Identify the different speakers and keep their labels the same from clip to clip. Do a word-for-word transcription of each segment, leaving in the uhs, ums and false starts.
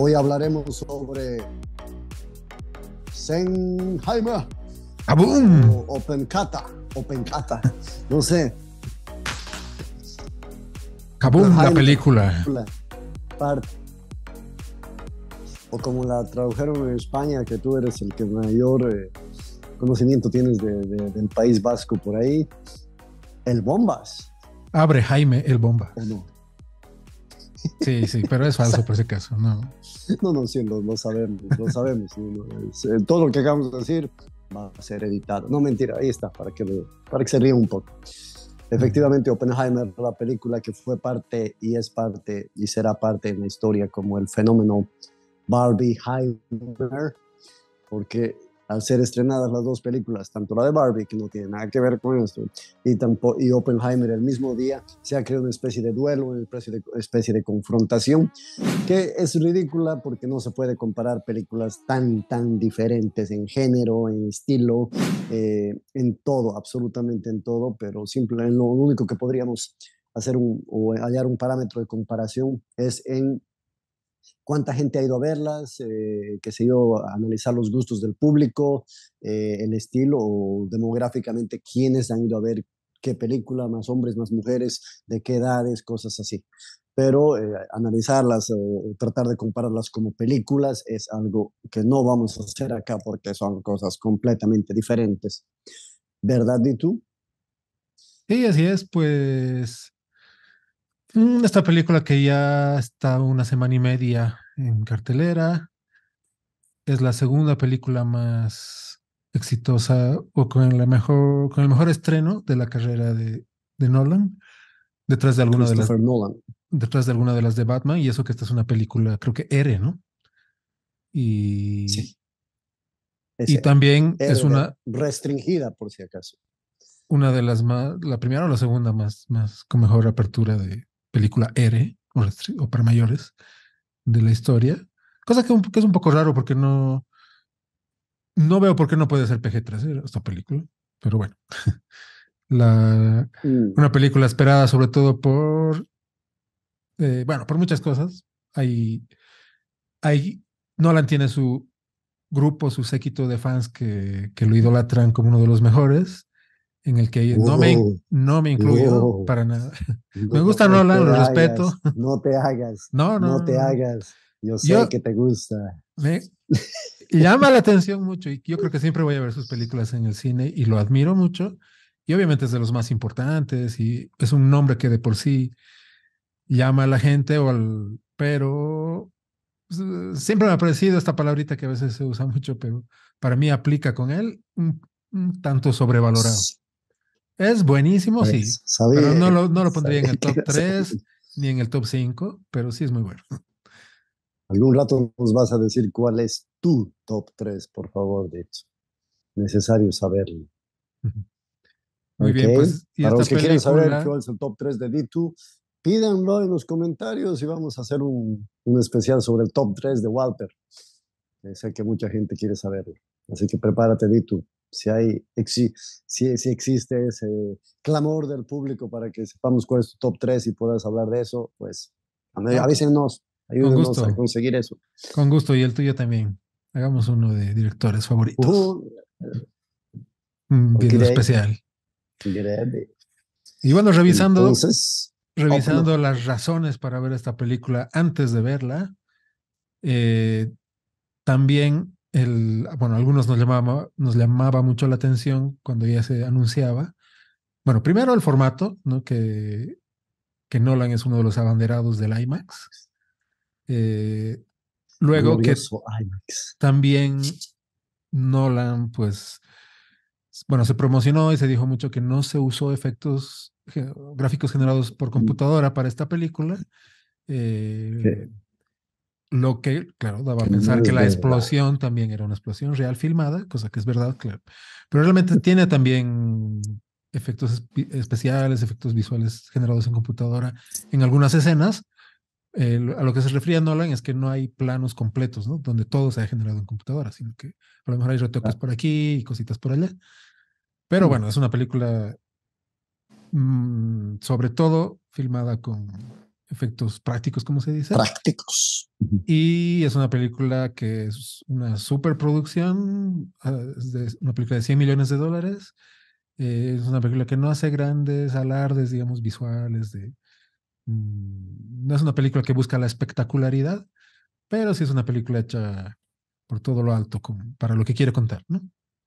Speaker 1: Hoy hablaremos sobre Oppenheimer
Speaker 2: ¡Kabum!
Speaker 1: o Oppenkata, Oppenkata, no sé.
Speaker 2: ¡Kabum! La película.
Speaker 1: Part, o como la tradujeron en España, que tú eres el que mayor eh, conocimiento tienes de, de, del País Vasco por ahí, el Bombas.
Speaker 2: Abre Jaime el Bomba.
Speaker 1: ¿O no?
Speaker 2: Sí, sí, pero es falso por ese caso, no.
Speaker 1: No, no, sí, lo, lo sabemos, lo sabemos. ¿no? No, es, eh, todo lo que acabamos de decir va a ser editado. No, mentira, ahí está, para que, lo, para que se rían un poco. Efectivamente, Oppenheimer, la película que fue parte y es parte y será parte en la historia como el fenómeno Barbieheimer, porque al ser estrenadas las dos películas, tanto la de Barbie, que no tiene nada que ver con esto, y, tampoco, y Oppenheimer el mismo día, se ha creado una especie de duelo, una especie de, especie de confrontación, que es ridícula porque no se puede comparar películas tan, tan diferentes en género, en estilo, eh, en todo, absolutamente en todo, pero simplemente lo único que podríamos hacer un, o hallar un parámetro de comparación es en cuánta gente ha ido a verlas, eh, que se ha ido a analizar los gustos del público, eh, el estilo o demográficamente quiénes han ido a ver qué película, más hombres, más mujeres, de qué edades, cosas así. Pero eh, analizarlas o eh, tratar de compararlas como películas es algo que no vamos a hacer acá porque son cosas completamente diferentes. ¿Verdad, y tú?
Speaker 2: Sí, así es, pues mm, esta película que ya está una semana y media en cartelera, es la segunda película más exitosa o con la mejor, con el mejor estreno de la carrera de, de Nolan, detrás de
Speaker 1: De
Speaker 2: alguna de las,
Speaker 1: Christopher Nolan.
Speaker 2: detrás de alguna de las de Batman, y eso que esta es una película, creo que R, ¿no? Y,
Speaker 1: Sí,
Speaker 2: y
Speaker 1: ese
Speaker 2: también es
Speaker 1: R
Speaker 2: una,
Speaker 1: restringida por si acaso.
Speaker 2: una de las más, la primera o la segunda más, más con mejor apertura de película R o, restri- o para mayores de la historia. Cosa que, un- que es un poco raro porque no, no veo por qué no puede ser P G trece esta película. Pero bueno, la,
Speaker 1: Mm.
Speaker 2: una película esperada sobre todo por, eh, bueno, por muchas cosas. Hay, hay, Nolan tiene su grupo, su séquito de fans que, que lo idolatran como uno de los mejores, en el que no me,
Speaker 1: Wow,
Speaker 2: no me incluyo
Speaker 1: wow.
Speaker 2: para nada. Me gusta
Speaker 1: No
Speaker 2: Nolan,
Speaker 1: te
Speaker 2: lo respeto.
Speaker 1: hagas, no te hagas,
Speaker 2: No,
Speaker 1: no
Speaker 2: no,
Speaker 1: te
Speaker 2: no.
Speaker 1: hagas. Yo sé
Speaker 2: Yo
Speaker 1: que te gusta.
Speaker 2: me llama la atención mucho y yo creo que siempre voy a ver sus películas en el cine y lo admiro mucho. Y obviamente es de los más importantes y es un nombre que de por sí llama a la gente, o al, pero pues, siempre me ha parecido esta palabrita que a veces se usa mucho, pero para mí aplica con él un, un tanto sobrevalorado. Es buenísimo, sí,
Speaker 1: Pues,
Speaker 2: pero
Speaker 1: sabía,
Speaker 2: no lo, no lo pondría
Speaker 1: sabía
Speaker 2: en el
Speaker 1: que
Speaker 2: top
Speaker 1: ibas a
Speaker 2: tres
Speaker 1: decir.
Speaker 2: ni en el top cinco, pero sí es muy bueno.
Speaker 1: Algún rato nos vas a decir cuál es tu top tres, por favor, de hecho. Necesario saberlo.
Speaker 2: Muy
Speaker 1: Ok.
Speaker 2: bien, pues, y
Speaker 1: Para
Speaker 2: esta
Speaker 1: los que quieren saber
Speaker 2: película,
Speaker 1: cuál es el top tres de D dos, pídanlo en los comentarios y vamos a hacer un, un especial sobre el top tres de Walter. Eh, sé que mucha gente quiere saberlo. Así que prepárate, Dito. Si, hay, exi, si, si existe ese clamor del público para que sepamos cuál es tu top tres y puedas hablar de eso, pues
Speaker 2: no, con,
Speaker 1: avísenos,
Speaker 2: con
Speaker 1: ayúdenos a
Speaker 2: gusto,
Speaker 1: conseguir eso.
Speaker 2: con gusto, y el tuyo también. Hagamos uno de directores favoritos,
Speaker 1: Uh,
Speaker 2: un
Speaker 1: ok,
Speaker 2: video especial.
Speaker 1: grande.
Speaker 2: Y bueno, revisando,
Speaker 1: Entonces, Oppenheimer.
Speaker 2: revisando las razones para ver esta película antes de verla, eh, también el, bueno, algunos nos llamaba, nos llamaba mucho la atención cuando ya se anunciaba. Bueno, primero el formato, ¿no? Que, que Nolan es uno de los abanderados del IMAX. Eh, Luego que
Speaker 1: Glorioso IMAX.
Speaker 2: también Nolan, pues, bueno, se promocionó y se dijo mucho que no se usó efectos ge- gráficos generados por computadora para esta película, eh,
Speaker 1: Que,
Speaker 2: lo que, claro, daba a
Speaker 1: que no
Speaker 2: pensar que
Speaker 1: es
Speaker 2: la
Speaker 1: verdad.
Speaker 2: explosión también era una explosión real filmada, cosa que es verdad, claro. Pero realmente tiene también efectos espe- especiales, efectos visuales generados en computadora en algunas escenas. Eh, lo- a lo que se refiere a Nolan es que no hay planos completos, ¿no? Donde todo se ha generado en computadora, sino que a lo mejor hay retoques
Speaker 1: Ah,
Speaker 2: por aquí y cositas por allá. Pero
Speaker 1: hmm.
Speaker 2: bueno, es una película mm, sobre todo filmada con, efectos prácticos, como se dice.
Speaker 1: Prácticos.
Speaker 2: Y es una película que es una superproducción, uh, es de, una película de cien millones de dólares. Eh, es una película que no hace grandes alardes, digamos, visuales. De, mm, no es una película que busca la espectacularidad, pero sí es una película hecha por todo lo alto, como para lo que quiere contar, ¿no?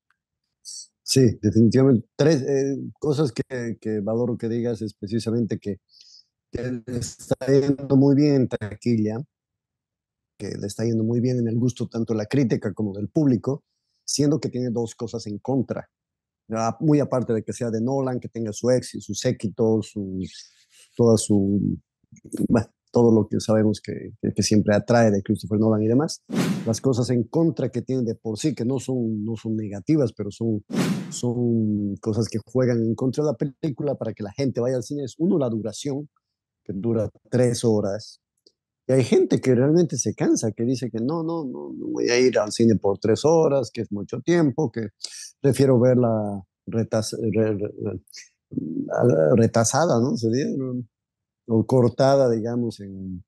Speaker 1: Sí, definitivamente. Tres eh, cosas que, que valoro que digas es precisamente que, que le está yendo muy bien en taquilla, que le está yendo muy bien en el gusto tanto de la crítica como del público, siendo que tiene dos cosas en contra. Ah, muy aparte de que sea de Nolan, que tenga su éxito, su séquito, su, toda su, bueno, todo lo que sabemos que, que, que, siempre atrae de Christopher Nolan y demás, las cosas en contra que tiene de por sí, que no son, no son negativas, pero son, son cosas que juegan en contra de la película para que la gente vaya al cine, es uno, la duración, que dura tres horas, y hay gente que realmente se cansa, que dice que no, no, no, no voy a ir al cine por tres horas, que es mucho tiempo, que prefiero verla retas, re, re, retasada, ¿no? Sería, o cortada, digamos, en,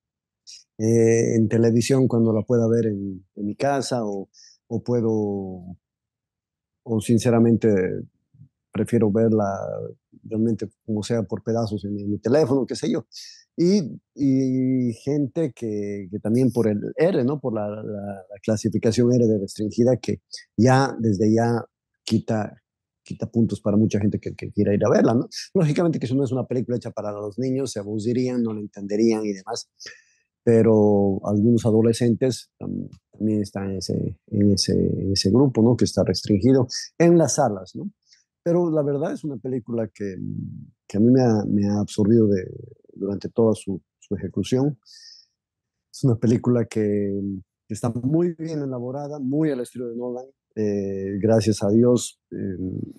Speaker 1: eh, en televisión cuando la pueda ver en, en mi casa, o, o puedo, o sinceramente prefiero verla realmente como sea por pedazos en mi, en mi teléfono, qué sé yo. Y, y gente que, que, también por el R, ¿no? Por la, la, la, clasificación R de restringida, que ya desde ya quita, quita puntos para mucha gente que, que quiera ir a verla, ¿no? Lógicamente que eso no es una película hecha para los niños, se aburrirían, no la entenderían y demás, pero algunos adolescentes um, también están en ese, en, ese, en ese grupo, ¿no? Que está restringido en las salas, ¿no? Pero la verdad es una película que, que a mí me ha, me ha absorbido de, durante toda su, su, ejecución. Es una película que, que está muy bien elaborada, muy al estilo de Nolan. Eh, gracias a Dios. Eh,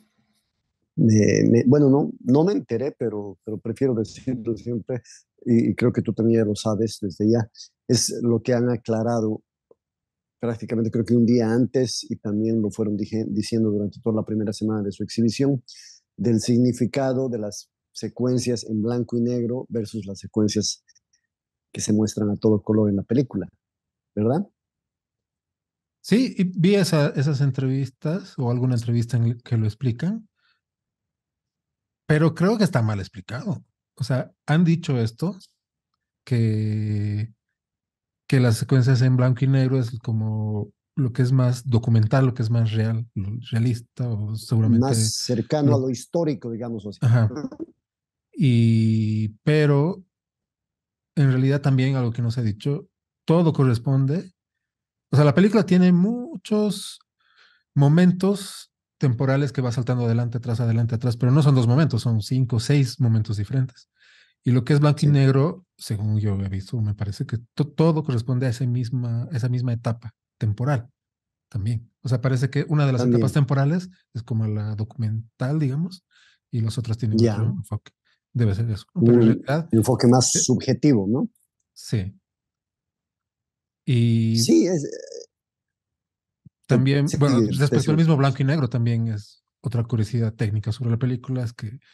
Speaker 1: me, me, bueno, no, no me enteré, pero, pero prefiero decirlo siempre, y, y creo que tú también lo sabes desde ya, es lo que han aclarado prácticamente creo que un día antes, y también lo fueron dije, diciendo durante toda la primera semana de su exhibición, del significado de las secuencias en blanco y negro versus las secuencias que se muestran a todo color en la película, ¿verdad?
Speaker 2: Sí, y vi esa, esas entrevistas o alguna entrevista en que lo explican, pero creo que está mal explicado. O sea, han dicho esto, que, que las secuencias en blanco y negro es como lo que es más documental, lo que es más real, realista, o
Speaker 1: Más
Speaker 2: seguramente
Speaker 1: cercano a
Speaker 2: lo...
Speaker 1: lo histórico, digamos así.
Speaker 2: Ajá. Y, pero en realidad también algo que nos ha dicho, todo corresponde. O sea, la película tiene muchos momentos temporales que va saltando adelante, atrás, adelante, atrás, pero no son dos momentos, son cinco, seis momentos diferentes. Y lo que es blanco y
Speaker 1: Sí.
Speaker 2: negro, según yo he visto, me parece que to todo corresponde a esa misma, esa misma etapa temporal también. O sea, parece que una de las etapas
Speaker 1: También,
Speaker 2: temporales es como la documental, digamos, y los otros tienen otro
Speaker 1: ya,
Speaker 2: enfoque. Debe ser eso, ¿no? Pero en
Speaker 1: un
Speaker 2: realidad,
Speaker 1: enfoque más
Speaker 2: eh,
Speaker 1: subjetivo, ¿no?
Speaker 2: sí. Y
Speaker 1: Sí, es, te,
Speaker 2: también, bueno,
Speaker 1: sigue, te
Speaker 2: respecto al
Speaker 1: sigo
Speaker 2: mismo
Speaker 1: escuchando.
Speaker 2: blanco y negro, también es otra curiosidad técnica sobre la película, es que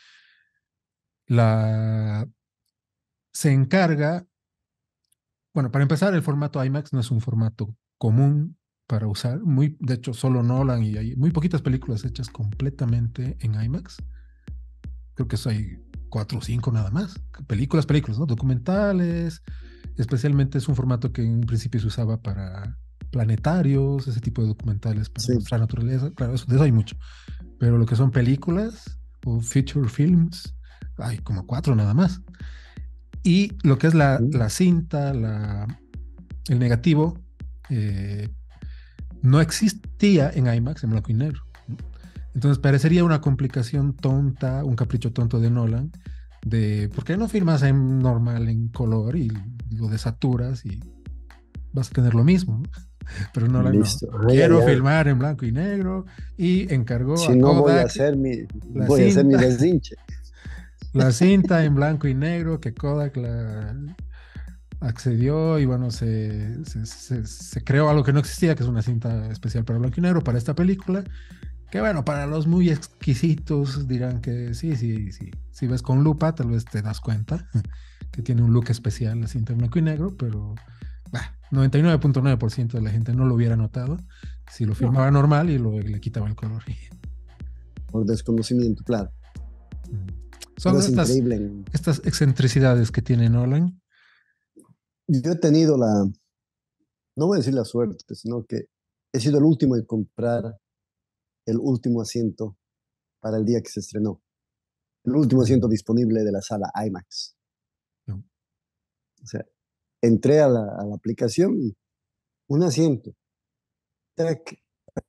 Speaker 2: la se encarga, bueno, para empezar, el formato IMAX no es un formato común para usar. Muy, de hecho, solo Nolan y hay muy poquitas películas hechas completamente en IMAX. Creo que eso hay cuatro o cinco nada más. Películas, películas, ¿no? Documentales. Especialmente es un formato que en un principio se usaba para planetarios, ese tipo de documentales para
Speaker 1: Sí,
Speaker 2: mostrar naturaleza. Claro, eso, de eso hay mucho. Pero lo que son películas o feature films, hay como cuatro nada más. Y lo que es la, la cinta, la, el negativo, eh, no existía en IMAX en blanco y negro. Entonces parecería una complicación tonta, un capricho tonto de Nolan, de por qué no filmas en normal, en color, y lo desaturas y vas a tener lo mismo, ¿no? Pero Nolan no.
Speaker 1: listo. Ah, ya,
Speaker 2: Quiero
Speaker 1: ya.
Speaker 2: filmar en blanco y negro y encargó
Speaker 1: Si
Speaker 2: a
Speaker 1: no voy a
Speaker 2: Kodak
Speaker 1: hacer mi,
Speaker 2: la
Speaker 1: voy a hacer mi
Speaker 2: cinta,
Speaker 1: deshinche.
Speaker 2: la cinta en blanco y negro que Kodak la, accedió y bueno, se, se, se, se, creó algo que no existía, que es una cinta especial para blanco y negro, para esta película, que bueno, para los muy exquisitos dirán que sí, sí, sí, si ves con lupa tal vez te das cuenta que tiene un look especial, la cinta en blanco y negro, pero bah, noventa y nueve punto nueve por ciento de la gente no lo hubiera notado si lo
Speaker 1: No,
Speaker 2: filmaba normal y lo, le quitaba el color.
Speaker 1: por desconocimiento, claro. Pero
Speaker 2: Son
Speaker 1: es
Speaker 2: estas,
Speaker 1: increíble. En-
Speaker 2: estas excentricidades que tiene Nolan.
Speaker 1: Yo he tenido la, no voy a decir la suerte, sino que he sido el último en comprar el último asiento para el día que se estrenó. El último asiento disponible de la sala IMAX.
Speaker 2: No.
Speaker 1: O sea, entré a la, a la aplicación y un asiento. Tac,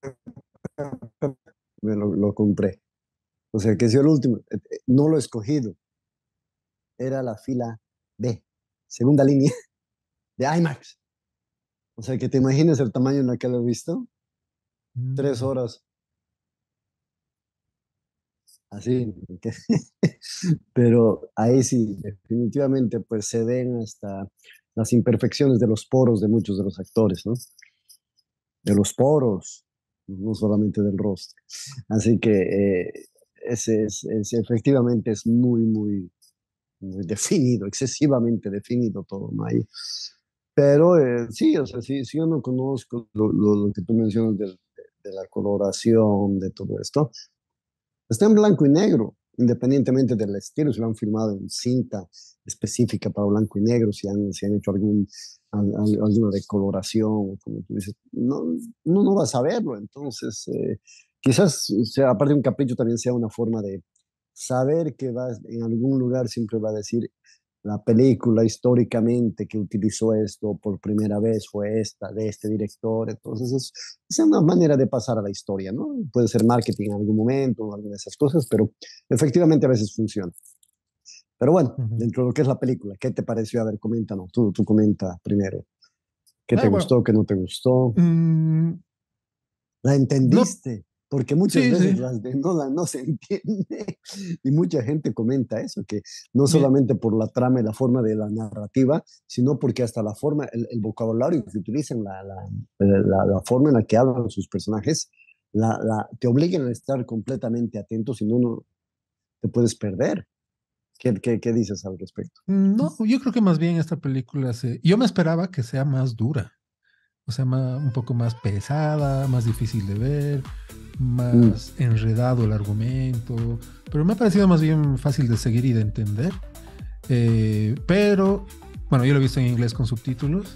Speaker 1: me lo, lo compré. O sea, que es el último. Eh, eh, No lo he escogido. Era la fila B, segunda línea de IMAX. O sea, que te imaginas el tamaño en la que lo he visto. Tres
Speaker 2: Mm.
Speaker 1: horas así. que- Pero ahí sí, definitivamente, pues se ven hasta las imperfecciones de los poros de muchos de los actores, ¿no? De los poros, no solamente del rostro. Así que eh, ese es, es- efectivamente es muy, muy, muy definido, excesivamente definido todo, ¿no? Ahí. Pero eh, sí, o sea, sí, sí yo no conozco lo, lo- lo que tú mencionas del- de, de la coloración, de todo esto. Está en blanco y negro, independientemente del estilo, si lo han filmado en cinta específica para blanco y negro, si han, si han hecho algún, al- al- alguna decoloración, como tú dices, no, uno no va a saberlo. Entonces, eh, quizás, sea, aparte de un capricho, también sea una forma de saber que va, en algún lugar siempre va a decir, la película históricamente que utilizó esto por primera vez fue esta, de este director. Entonces, es, es una manera de pasar a la historia, ¿no? Puede ser marketing en algún momento, alguna de esas cosas, pero efectivamente a veces funciona. Pero bueno,
Speaker 2: Ujú.
Speaker 1: dentro de lo que es la película, ¿qué te pareció? A ver, coméntanos. Tú, tú comenta primero. ¿Qué te
Speaker 2: Ah, bueno,
Speaker 1: gustó? ¿Qué no te gustó?
Speaker 2: mm,
Speaker 1: ¿La
Speaker 2: no,
Speaker 1: entendiste? Porque muchas
Speaker 2: sí,
Speaker 1: veces
Speaker 2: sí.
Speaker 1: las de Nolan no se entiende y mucha gente comenta eso, que no
Speaker 2: Mi-
Speaker 1: solamente por la trama y la forma de la narrativa, sino porque hasta la forma, el, el vocabulario que utilizan, la, la, la, la forma en la que hablan sus personajes, la, la, te obligan a estar completamente atento, si no, no te puedes perder. ¿Qué, qué, qué dices al respecto?
Speaker 2: no, yo creo que más bien esta película se, yo me esperaba que sea más dura, o sea, ma- un poco más pesada, más difícil de ver,
Speaker 1: Mm,
Speaker 2: más enredado el argumento, pero me ha parecido más bien fácil de seguir y de entender. Eh, pero, bueno, yo lo he visto en inglés con subtítulos,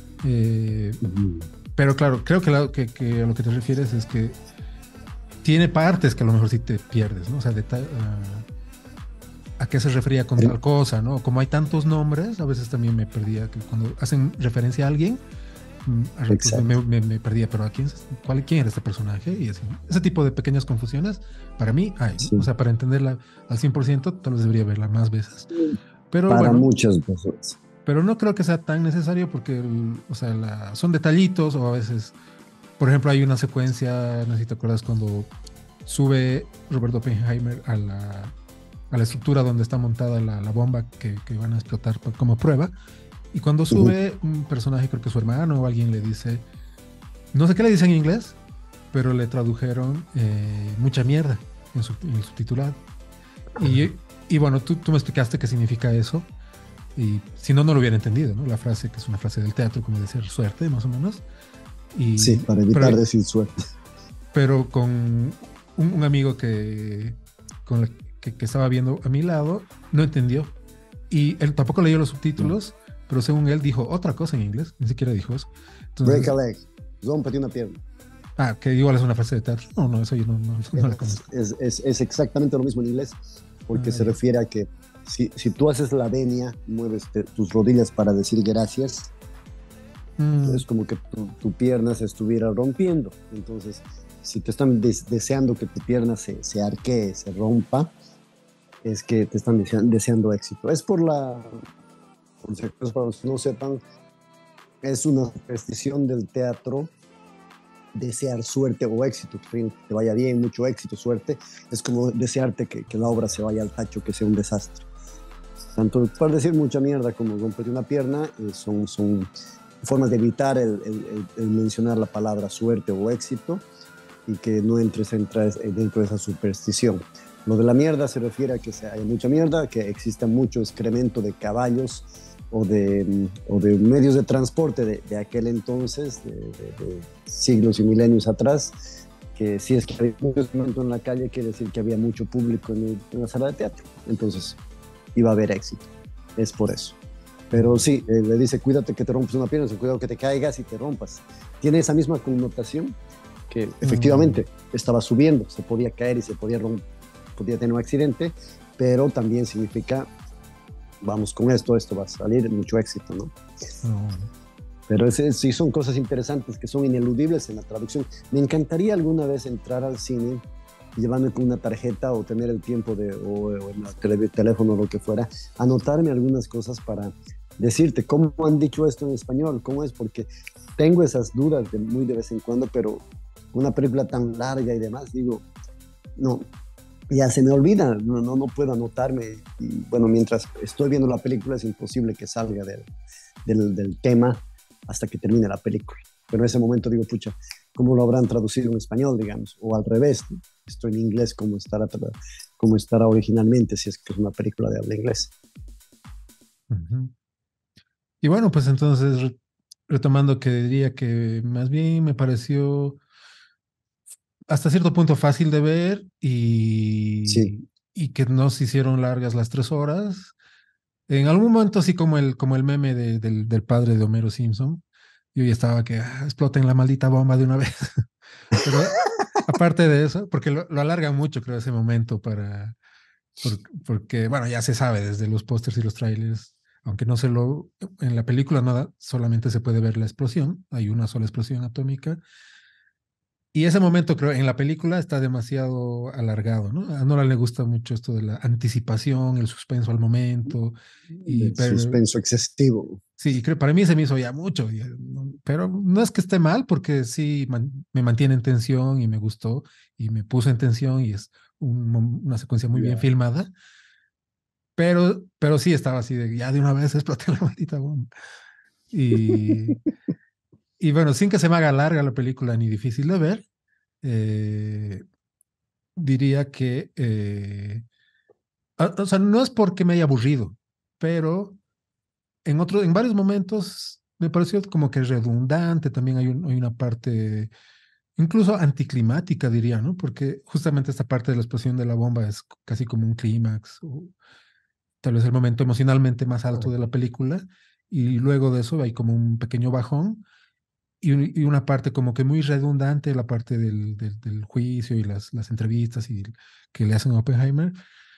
Speaker 2: eh,
Speaker 1: mm,
Speaker 2: pero claro, creo que, la- que- que a lo que te refieres es que tiene partes que a lo mejor sí te pierdes, ¿no? O sea, de ta- a, a qué se refería con
Speaker 1: el-
Speaker 2: tal cosa, ¿no? Como hay tantos nombres, a veces también me perdía que cuando hacen referencia a alguien, mm, a ratos me,
Speaker 1: exacto.
Speaker 2: me- me perdía, pero ¿a quién, es- cuál, quién era este personaje? Y así, ¿no? Ese tipo de pequeñas confusiones, para mí hay, ¿no? O
Speaker 1: Sí.
Speaker 2: sea, para entenderla al cien por ciento, tal vez debería verla más veces. Pero
Speaker 1: Para
Speaker 2: bueno,
Speaker 1: muchas personas.
Speaker 2: pero no creo que sea tan necesario porque, el- o sea, la- son detallitos o a veces, por ejemplo, hay una secuencia, no sé si te acuerdas, cuando sube Robert Oppenheimer a la, a la estructura donde está montada la, la bomba que, que van a explotar pa- como prueba. Y cuando
Speaker 1: Ujú.
Speaker 2: sube un personaje, creo que su hermano o alguien le dice, no sé qué le dicen en inglés, pero le tradujeron eh, mucha mierda en, su, en el subtitulado. Y, y bueno, tú, tú me explicaste qué significa eso. Y si no, no lo hubiera entendido, ¿no? La frase, que es una frase del teatro, como decir suerte, más o menos.
Speaker 1: Sí,
Speaker 2: Y,
Speaker 1: para
Speaker 2: pero,
Speaker 1: evitar decir suerte.
Speaker 2: pero con un, un amigo que, con la, que, que estaba viendo a mi lado, no entendió. Y él tampoco leyó los subtítulos, pero según él dijo otra cosa en inglés, ni siquiera dijo eso.
Speaker 1: Break a
Speaker 2: Entonces,
Speaker 1: leg, rómpete una pierna.
Speaker 2: ah, que igual es una frase de teatro. No, no, eso yo no, no, no la
Speaker 1: Es,
Speaker 2: conozco.
Speaker 1: es, es, es exactamente lo mismo en inglés, porque
Speaker 2: Ah,
Speaker 1: se
Speaker 2: ya.
Speaker 1: refiere a que si, si tú haces la venia, mueves te- tus rodillas para decir gracias,
Speaker 2: Mm,
Speaker 1: es como que tu, tu pierna se estuviera rompiendo. Entonces, si te están des- deseando que tu pierna se, se arquee, se rompa, es que te están deseando, deseando éxito. Es por la, por si acaso, para los que no sepan, es una superstición del teatro desear suerte o éxito, que te vaya bien, mucho éxito, suerte, es como desearte que, que la obra se vaya al tacho, que sea un desastre. Tanto para decir mucha mierda como romper una pierna eh, son, son formas de evitar el, el, el, el mencionar la palabra suerte o éxito y que no entres, entres dentro de esa superstición. Lo de la mierda se refiere a que se- hay mucha mierda, que exista mucho excremento de caballos o de, mm, o de medios de transporte de, de aquel entonces, de, de- de siglos y milenios atrás, que si es que había mucho excremento en la calle, quiere decir que había mucho público en, el- en la sala de teatro. Entonces iba a haber éxito. Es por eso. Pero sí, eh, le dice, cuídate que te rompes una pierna, cuidado que te caigas y te rompas. Tiene esa misma connotación que
Speaker 2: Mm,
Speaker 1: efectivamente estaba subiendo, se podía caer y se podía romper, podía tener un accidente, pero también significa, vamos con esto, esto va a salir mucho éxito, ¿no?
Speaker 2: no.
Speaker 1: Pero ese, sí son cosas interesantes que son ineludibles en la traducción. Me encantaría alguna vez entrar al cine y llevarme con una tarjeta o tener el tiempo de, o, o en el tele, teléfono o lo que fuera, anotarme algunas cosas para decirte cómo han dicho esto en español, cómo es, porque tengo esas dudas de muy de vez en cuando, pero una película tan larga y demás, digo, no, ya se me olvida, no, no, no puedo anotarme. Y bueno, mientras estoy viendo la película es imposible que salga del, del, del tema hasta que termine la película. Pero en ese momento digo, pucha, ¿cómo lo habrán traducido en español, digamos? O al revés, ¿no? Esto en inglés, ¿cómo estará, cómo estará originalmente si es que es una película de habla inglés?
Speaker 2: Ujú. Y bueno, pues entonces, re- retomando que diría que más bien me pareció hasta cierto punto fácil de ver
Speaker 1: Sí,
Speaker 2: y, y que no se hicieron largas las tres horas. En algún momento, así como el, como el meme de- del, del padre de Homero Simpson, yo ya estaba que "Ah, exploten la maldita bomba de una vez". Pero aparte de eso, porque lo, lo alargan mucho, creo, ese momento para, por- porque, bueno, ya se sabe desde los pósters y los trailers, aunque no se lo, en la película nada, solamente se puede ver la explosión, hay una sola explosión atómica, y ese momento creo en la película está demasiado alargado, ¿no? A Nolan le gusta mucho esto de la anticipación, el suspenso al momento, y
Speaker 1: el
Speaker 2: pero
Speaker 1: suspenso excesivo.
Speaker 2: sí, creo, para mí se me hizo ya mucho, ya, ¿no? Pero no es que esté mal, porque sí man- me mantiene en tensión y me gustó y me puso en tensión y es un mom- una secuencia muy bien
Speaker 1: Ya.
Speaker 2: filmada, pero, pero sí estaba así de ya de una vez exploté la maldita bomba. Y, y bueno, sin que se me haga larga la película ni difícil de ver, eh, diría que, eh, a- o sea, no es porque me haya aburrido, pero en otro, en varios momentos me pareció como que redundante, también hay, un- hay una parte incluso anticlimática, diría, ¿no? Porque justamente esta parte de la explosión de la bomba es casi como un clímax, o tal vez el momento emocionalmente más alto de la película, y luego de eso hay como un pequeño bajón y, un- y una parte como que muy redundante, la parte del, del, del juicio y las, las entrevistas y que le hacen a Oppenheimer,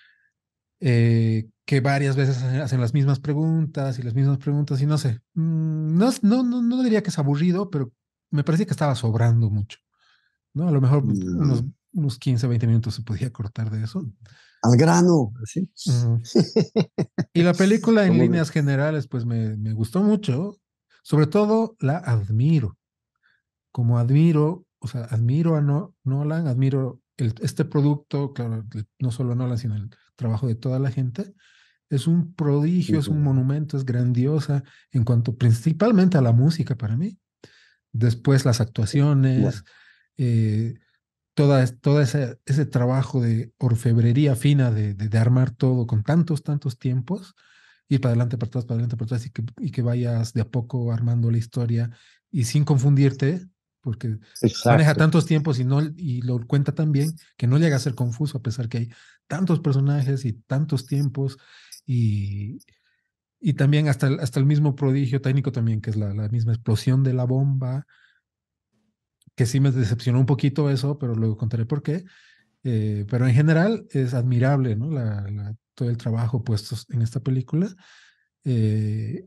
Speaker 2: eh, que varias veces hacen, hacen las mismas preguntas y las mismas preguntas y no sé, mm, no, es- no, no, no diría que es aburrido, pero me parece que estaba sobrando mucho, ¿no? A lo mejor unos,
Speaker 1: No.
Speaker 2: unos quince veinte minutos se podía cortar de eso.
Speaker 1: Al grano, así.
Speaker 2: Ujú. Y la película en
Speaker 1: Como de-
Speaker 2: líneas generales, pues me, me gustó mucho, sobre todo la admiro, como admiro, o sea, admiro a no, Nolan, admiro el, este producto, claro, el- no solo Nolan, sino el trabajo de toda la gente. Es un prodigio, es un
Speaker 1: Ujú.
Speaker 2: monumento, es grandiosa en cuanto principalmente a la música para mí. Después las actuaciones,
Speaker 1: Bueno,
Speaker 2: eh, toda, es- toda ese, ese trabajo de orfebrería fina de, de, de armar todo con tantos, tantos tiempos, ir para adelante, para atrás, para adelante, para atrás y que, y que vayas de a poco armando la historia y sin confundirte, porque maneja
Speaker 1: exacto.
Speaker 2: tantos tiempos y, no, y lo cuenta tan bien que no llega a ser confuso a pesar que hay tantos personajes y tantos tiempos y, y también hasta el, hasta el mismo prodigio técnico también, que es la, la misma explosión de la bomba, que sí me decepcionó un poquito eso, pero luego contaré por qué. Eh, pero en general es admirable, ¿no? La, la- todo el trabajo puesto en esta película, eh,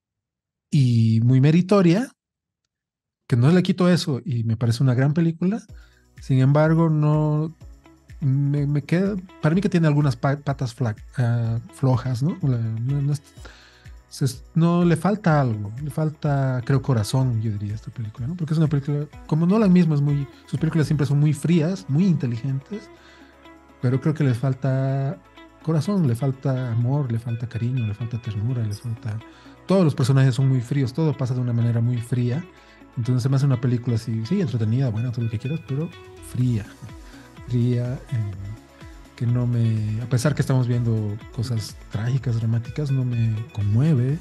Speaker 2: y muy meritoria, que no le quito eso y me parece una gran película. Sin embargo, no me, me queda, para mí que tiene algunas pa- patas fla- ah, flojas, ¿no? La- no, no es- se- no le falta algo, le falta, creo, corazón, yo diría, a esta película, ¿no? Porque es una película, como Nolan mismo es muy, sus películas siempre son muy frías, muy inteligentes, pero creo que le falta corazón, le falta amor, le falta cariño, le falta ternura, le falta... Todos los personajes son muy fríos, todo pasa de una manera muy fría. Entonces se me hace una película así, sí, entretenida, buena, todo lo que quieras, pero fría, fría. eh, que no me, a pesar que estamos viendo cosas trágicas, dramáticas, no me conmueve.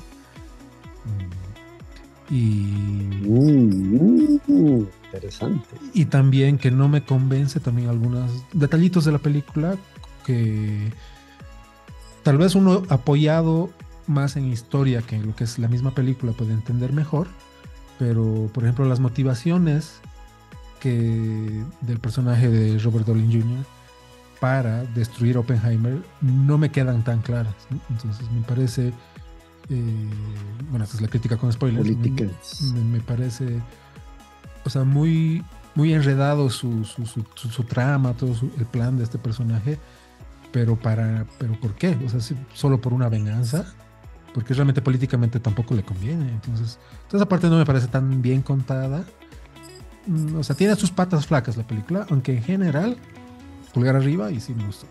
Speaker 2: Y,
Speaker 1: Mm, mm, interesante.
Speaker 2: y también que no me convence también algunos detallitos de la película que tal vez uno apoyado más en historia que en lo que es la misma película puede entender mejor, pero por ejemplo las motivaciones que del personaje de Robert Downey junior para destruir Oppenheimer no me quedan tan claras, ¿no? Entonces me parece, eh, bueno, esta es la crítica con spoilers, me,
Speaker 1: Políticas.
Speaker 2: me, me parece, o sea, muy, muy enredado su, su, su, su, su trama, todo su, el plan de este personaje, pero para, pero ¿por qué? O sea, si, solo por una venganza, porque realmente políticamente tampoco le conviene. Entonces, toda esa parte no me parece tan bien contada. Mm, O sea, tiene sus patas flacas la película, aunque en general, pulgar arriba y sí me gustó.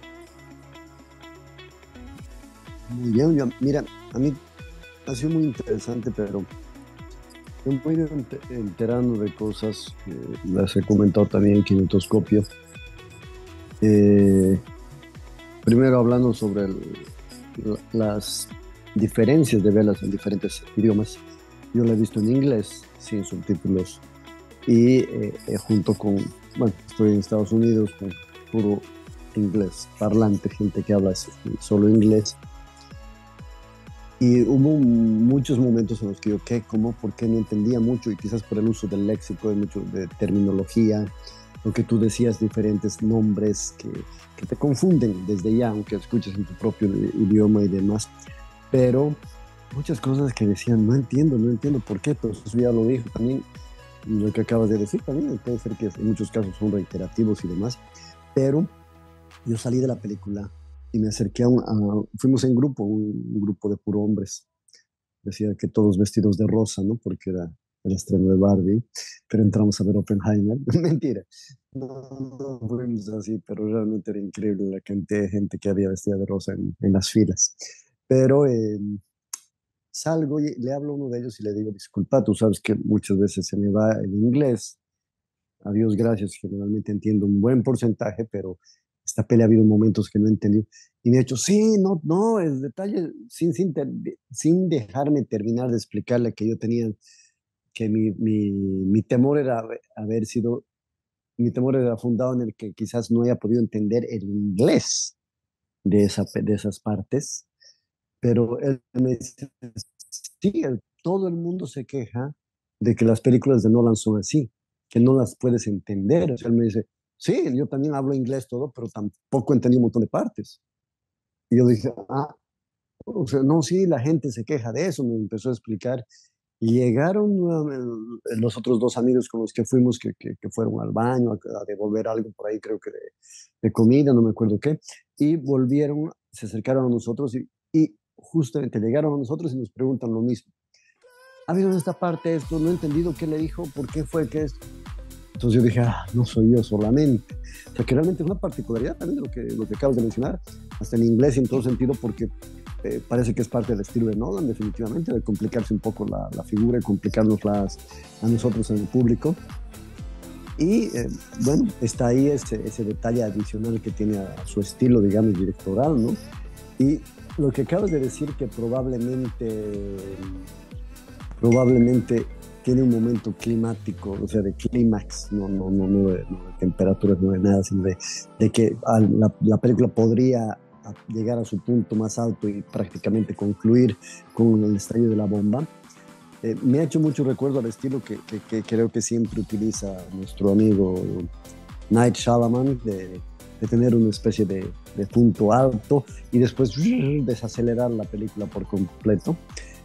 Speaker 1: Muy bien, ya- mira, a mí ha sido muy interesante, pero me voy ent- enterando de cosas que las he comentado también en Kinetoscopio. Eh, Primero hablando sobre el- la- las diferencias de verlas en diferentes idiomas. Yo la he visto en inglés, sin subtítulos, y eh, eh, junto con, bueno, estoy en Estados Unidos con puro inglés parlante, gente que habla s- solo inglés. Y hubo muchos momentos en los que yo, ¿qué? ¿Cómo? ¿Por qué? No entendía mucho y quizás por el uso del léxico, de mucho de terminología, lo que tú decías, diferentes nombres que, que te confunden desde ya, aunque escuches en tu propio idioma y demás. Pero muchas cosas que decían, no entiendo, no entiendo por qué, pero eso ya lo dijo también, lo que acabas de decir también, puede ser que en muchos casos son reiterativos y demás, pero yo salí de la película y me acerqué a un, a- fuimos en grupo, un, un grupo de puro hombres, decía que todos vestidos de rosa, ¿no? Porque era el estreno de Barbie, pero entramos a ver Oppenheimer. Mentira, no, no fuimos así, pero realmente era increíble la cantidad de gente que había vestida de rosa en, en las filas. Pero eh, salgo y le hablo a uno de ellos y le digo, disculpa, tú sabes que muchas veces se me va el inglés, a Dios gracias, generalmente entiendo un buen porcentaje, pero esta pelea ha habido momentos que no he entendido. Y me ha dicho, sí, no, no, el detalle, sin, sin, ter- sin dejarme terminar de explicarle que yo tenía, que mi, mi, mi temor era haber haber sido, mi temor era fundado en el que quizás no haya podido entender el inglés de, esa, pe- de esas partes, pero él me dice, sí, el- todo el mundo se queja de que las películas de Nolan son así, que no las puedes entender. O sea, él me dice, sí, yo también hablo inglés todo, pero tampoco entendí un montón de partes. Y yo dije, ah, o sea, no, sí, la gente se queja de eso, me empezó a explicar. Y llegaron nuevamente los otros dos amigos con los que fuimos, que, que, que fueron al baño a, a devolver algo por ahí, creo que de, de comida, no me acuerdo qué, y volvieron, se acercaron a nosotros y, y justamente llegaron a nosotros y nos preguntan lo mismo. ¿Ha habido en esta parte esto? No he entendido qué le dijo, por qué fue que esto. Entonces yo dije, ah, no soy yo solamente. O sea, que realmente es una particularidad también de lo que, lo que acabas de mencionar, hasta en inglés y en todo sentido, porque eh, parece que es parte del estilo de Nolan, definitivamente, de complicarse un poco la, la figura y complicarnos las, a nosotros en el público. Y eh, bueno, está ahí ese, ese detalle adicional que tiene a su estilo, digamos, directoral, ¿no? Y lo que acabas de decir que probablemente probablemente tiene un momento climático, o sea, de clímax, no, no, no, no, de, no de temperaturas, no de nada, sino de, de que la, la, película podría llegar a su punto más alto y prácticamente concluir con el estallido de la bomba. Eh, me ha hecho mucho recuerdo al estilo que, que, que creo que siempre utiliza nuestro amigo Night Shyamalan, de, de tener una especie de, de punto alto y después desacelerar la película por completo.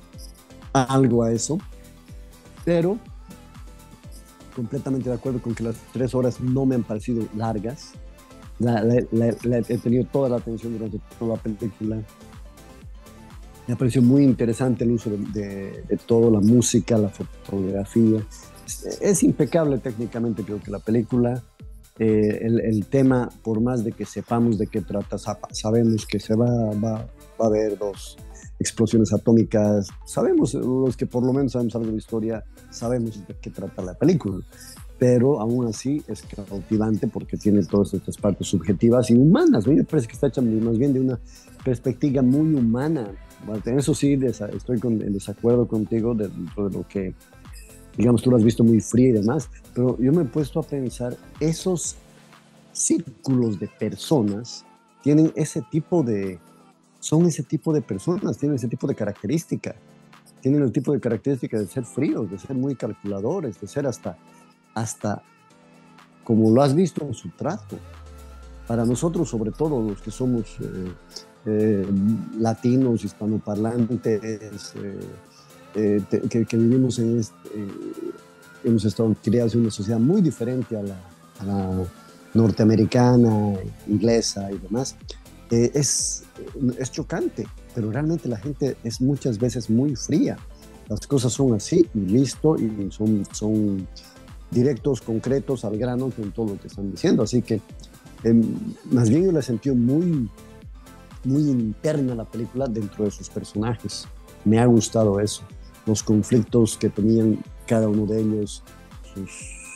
Speaker 1: Algo a eso, pero completamente de acuerdo con que las tres horas no me han parecido largas. La, la, la, la, he tenido toda la atención durante toda la película. Me ha parecido muy interesante el uso de, de, de todo, la música, la fotografía. Es, es impecable técnicamente, creo que la película. Eh, el, el tema, por más de que sepamos de qué trata, sabemos que se va, va, va a haber dos explosiones atómicas. Sabemos, los que por lo menos sabemos algo de historia, sabemos de qué trata la película. pero aún así es cautivante porque tiene todas estas partes subjetivas y humanas. A mí me parece que está hecha más bien de una perspectiva muy humana. Bueno, en eso sí estoy con, en desacuerdo contigo dentro de lo que, digamos, tú lo has visto muy fría y demás, pero yo me he puesto a pensar, esos círculos de personas tienen ese tipo de, son ese tipo de personas, tienen ese tipo de característica, tienen el tipo de característica de ser fríos, de ser muy calculadores, de ser hasta, hasta como lo has visto en su trato. Para nosotros, sobre todo los que somos eh, eh, latinos, hispanoparlantes, eh, eh, te, que, que, vivimos en este, eh, hemos estado criados en una sociedad muy diferente a la, a la norteamericana, inglesa y demás, eh, es, es chocante, pero realmente la gente es muchas veces muy fría. Las cosas son así y listo, y son, son directos, concretos, al grano con todo lo que están diciendo. Así que eh, más bien yo la sentí muy, muy interna la película dentro de sus personajes. Me ha gustado eso, los conflictos que tenían cada uno de ellos, sus,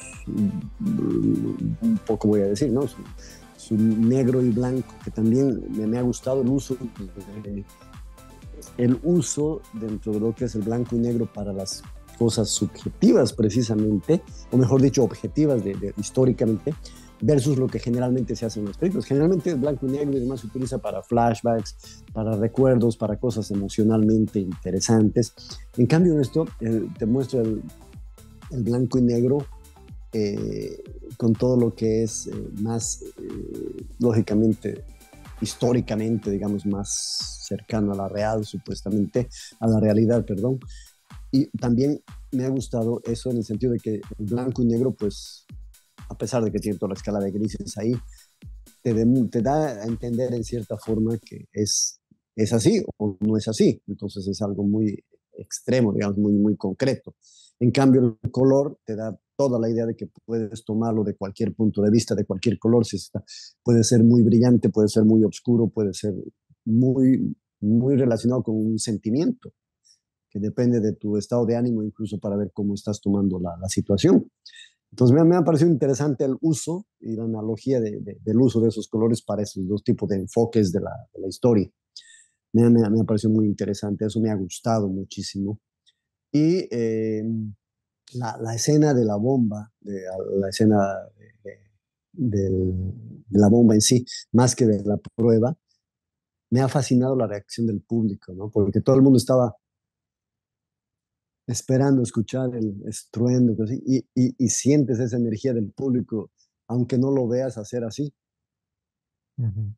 Speaker 1: un poco voy a decir, ¿no? Su, su negro y blanco, que también me, me ha gustado el uso, de, el uso dentro de lo que es el blanco y negro para las cosas subjetivas precisamente, o mejor dicho, objetivas de, de, históricamente, versus lo que generalmente se hace en las películas. Generalmente el blanco y negro y demás se utiliza para flashbacks, para recuerdos, para cosas emocionalmente interesantes. En cambio, esto eh, te muestra el, el blanco y negro eh, con todo lo que es eh, más, eh, lógicamente, históricamente, digamos, más cercano a la real, supuestamente, a la realidad, perdón. Y también me ha gustado eso en el sentido de que el blanco y negro, pues, a pesar de que tiene toda la escala de grises ahí, te, de, te da a entender en cierta forma que es, es así o no es así. Entonces es algo muy extremo, digamos, muy, muy concreto. En cambio, el color te da toda la idea de que puedes tomarlo de cualquier punto de vista, de cualquier color. Si está, puede ser muy brillante, puede ser muy oscuro, puede ser muy, muy relacionado con un sentimiento que depende de tu estado de ánimo, incluso para ver cómo estás tomando la, la situación. Entonces me, me, ha parecido interesante el uso y la analogía de, de, del uso de esos colores para esos dos tipos de enfoques de la, de la historia. Me, me, me ha parecido muy interesante, eso me ha gustado muchísimo. Y eh, la, la, escena de la bomba, de, la escena de, de, de la bomba en sí, más que de la prueba, me ha fascinado la reacción del público, ¿no? Porque todo el mundo estaba esperando escuchar el estruendo, así, y, y, y sientes esa energía del público, aunque no lo veas hacer así.
Speaker 2: Uh-huh.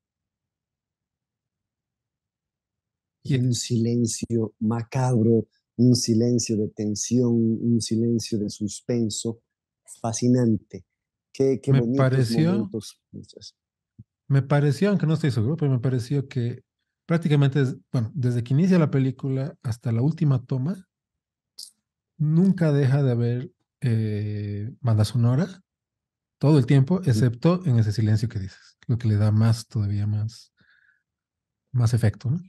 Speaker 1: Y un silencio macabro, un silencio de tensión, un silencio de suspenso, fascinante. Qué, qué
Speaker 2: me
Speaker 1: bonitos
Speaker 2: pareció,
Speaker 1: momentos. Muchas.
Speaker 2: Me pareció, aunque no estoy seguro, pero me pareció que prácticamente, bueno, desde que inicia la película hasta la última toma, nunca deja de haber eh, banda sonora todo el tiempo, excepto en ese silencio que dices, lo que le da más, todavía más, más efecto, ¿no?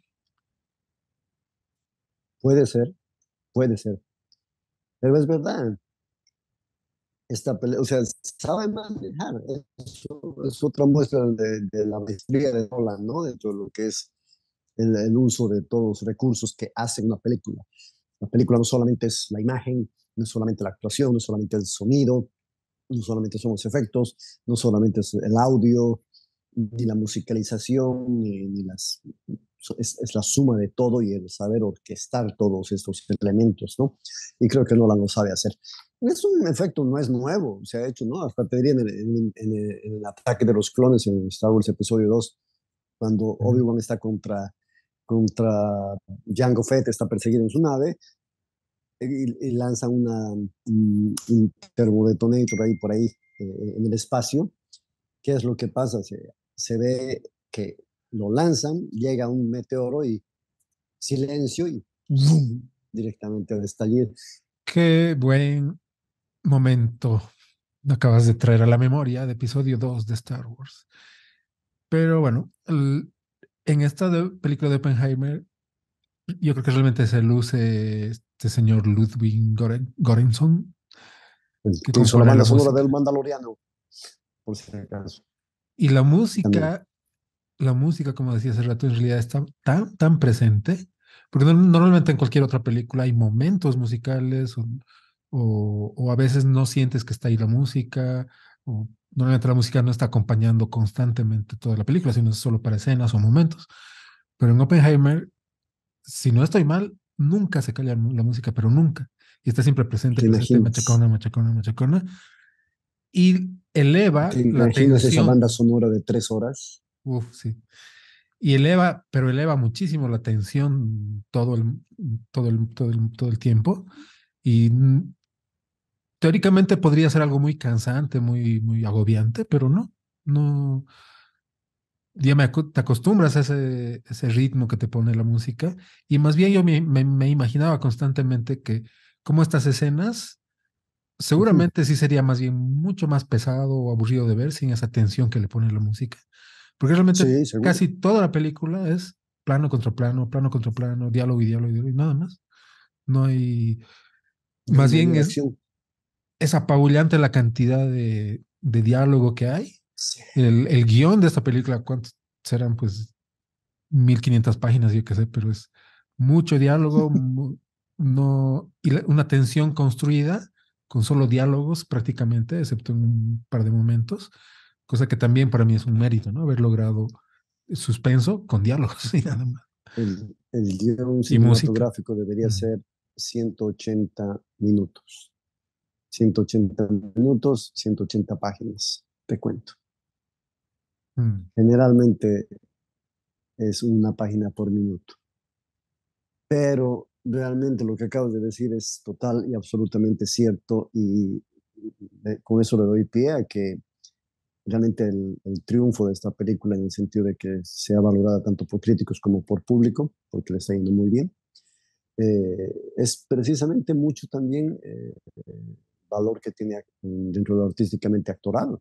Speaker 1: Puede ser, puede ser. Pero es verdad, esta pelea, o sea, sabe manejar. Eso es otra muestra de, de la maestría de Nolan, ¿no? Dentro de lo que es el, el uso de todos los recursos que hace una película. La película no solamente es la imagen, no es solamente la actuación, no es solamente el sonido, no solamente son los efectos, no solamente es el audio, ni la musicalización, ni, ni las... Es, es, la suma de todo y el saber orquestar todos estos elementos, ¿no? Y creo que Nolan lo sabe hacer. Es un efecto, no es nuevo, se ha hecho, ¿no? Hasta te diría en el, en, en, en el ataque de los clones en Star Wars Episodio dos, cuando
Speaker 2: Uh-huh.
Speaker 1: Obi-Wan está contra, contra Jango Fett, está perseguido en su nave, y, y lanza una, un, un termodetonator ahí por ahí eh, en el espacio. ¿Qué es lo que pasa? Se, se ve que lo lanzan, llega un meteoro y silencio y ¡bum! Directamente al estallido.
Speaker 2: Qué buen momento acabas de traer a la memoria de episodio dos de Star Wars. Pero bueno, el, en esta de, película de Oppenheimer, yo creo que realmente se luce este señor Ludwig Göransson,
Speaker 1: el
Speaker 2: que
Speaker 1: que hizo la
Speaker 2: compone
Speaker 1: banda
Speaker 2: la
Speaker 1: sonora
Speaker 2: música.
Speaker 1: del Mandaloriano, por si acaso,
Speaker 2: Y la
Speaker 1: también.
Speaker 2: música, la música, como decía hace rato, en realidad está tan, tan presente, porque no- normalmente en cualquier otra película hay momentos musicales o, o, o a veces no sientes que está ahí la música, o normalmente la música no está acompañando constantemente toda la película, sino es solo para escenas o momentos. Pero en Oppenheimer, si no estoy mal, nunca se calla la música, pero nunca. Y está siempre presente,
Speaker 1: ¿Te
Speaker 2: presente,
Speaker 1: imaginas?
Speaker 2: machacona, machacona, machacona, y eleva
Speaker 1: ¿Te
Speaker 2: la
Speaker 1: imaginas esa banda
Speaker 2: tensión.
Speaker 1: sonora de tres horas?
Speaker 2: Uf, sí. Y eleva, pero eleva muchísimo la tensión todo el, todo el, todo el, todo el tiempo. Y mm, teóricamente podría ser algo muy cansante, muy, muy agobiante, pero no, no, ya me acu- te acostumbras a ese, ese ritmo que te pone la música. Y más bien yo me, me, me imaginaba constantemente que como estas escenas,
Speaker 1: Ujú.
Speaker 2: seguramente sí sería más bien mucho más pesado o aburrido de ver sin esa tensión que le pone la música. Porque realmente
Speaker 1: Sí, seguro.
Speaker 2: casi toda la película es plano contra plano, plano contra plano, diálogo y diálogo y diálogo y nada más. No hay,
Speaker 1: No hay
Speaker 2: más bien
Speaker 1: mayor
Speaker 2: es,
Speaker 1: acción.
Speaker 2: es apabullante la cantidad de, de diálogo que hay.
Speaker 1: Sí.
Speaker 2: El, el guión de esta película, ¿cuántos serán? Pues mil quinientas páginas, yo qué sé, pero es mucho diálogo, mu- no, y la- una tensión construida con solo diálogos prácticamente, excepto en un par de momentos, cosa que también para mí es un mérito, ¿no? Haber logrado suspenso con diálogos y nada más.
Speaker 1: El, el guión
Speaker 2: Y música.
Speaker 1: cinematográfico debería
Speaker 2: Mm,
Speaker 1: ser ciento ochenta minutos. Ciento ochenta minutos, ciento ochenta páginas, te cuento.
Speaker 2: mm,
Speaker 1: Generalmente es una página por minuto, pero realmente lo que acabas de decir es total y absolutamente cierto y de- con eso le doy pie a que realmente el, el triunfo de esta película en el sentido de que sea valorada tanto por críticos como por público, porque le está yendo muy bien, eh, es precisamente mucho también eh, el valor que tiene dentro de lo artísticamente actoral.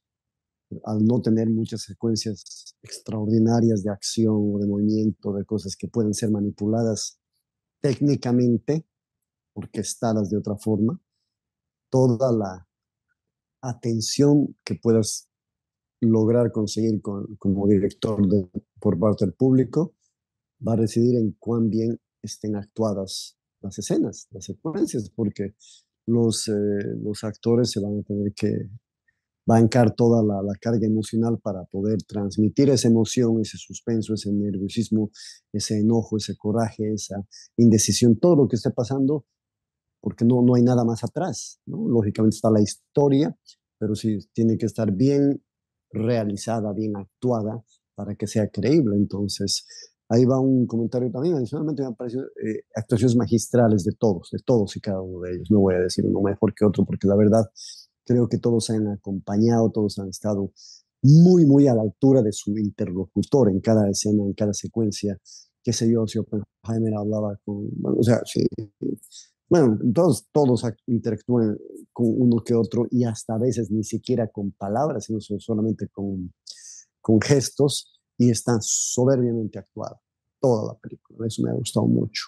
Speaker 1: Al no tener muchas secuencias extraordinarias de acción o de movimiento, de cosas que pueden ser manipuladas técnicamente, orquestadas de otra forma, toda la atención que puedas lograr conseguir con, como director de, por parte del público va a residir en cuán bien estén actuadas las escenas, las secuencias, porque los, eh, los actores se van a tener que bancar toda la, la, carga emocional para poder transmitir esa emoción, ese suspenso, ese nerviosismo, ese enojo, ese coraje, esa indecisión, todo lo que esté pasando, porque no, no hay nada más atrás, ¿no? Lógicamente está la historia, pero sí tiene que estar bien realizada, bien actuada para que sea creíble. Entonces, ahí va un comentario también. Adicionalmente, me han parecido eh, actuaciones magistrales de todos, de todos y cada uno de ellos. No voy a decir uno mejor que otro, porque la verdad creo que todos han acompañado, todos han estado muy, muy a la altura de su interlocutor en cada escena, en cada secuencia. Qué sé yo, si Oppenheimer hablaba con, bueno, o sea, sí, bueno, todos, todos interactúan con uno que otro y hasta a veces ni siquiera con palabras, sino solamente con, con gestos y está soberbiamente actuada toda la película. Eso me ha gustado mucho.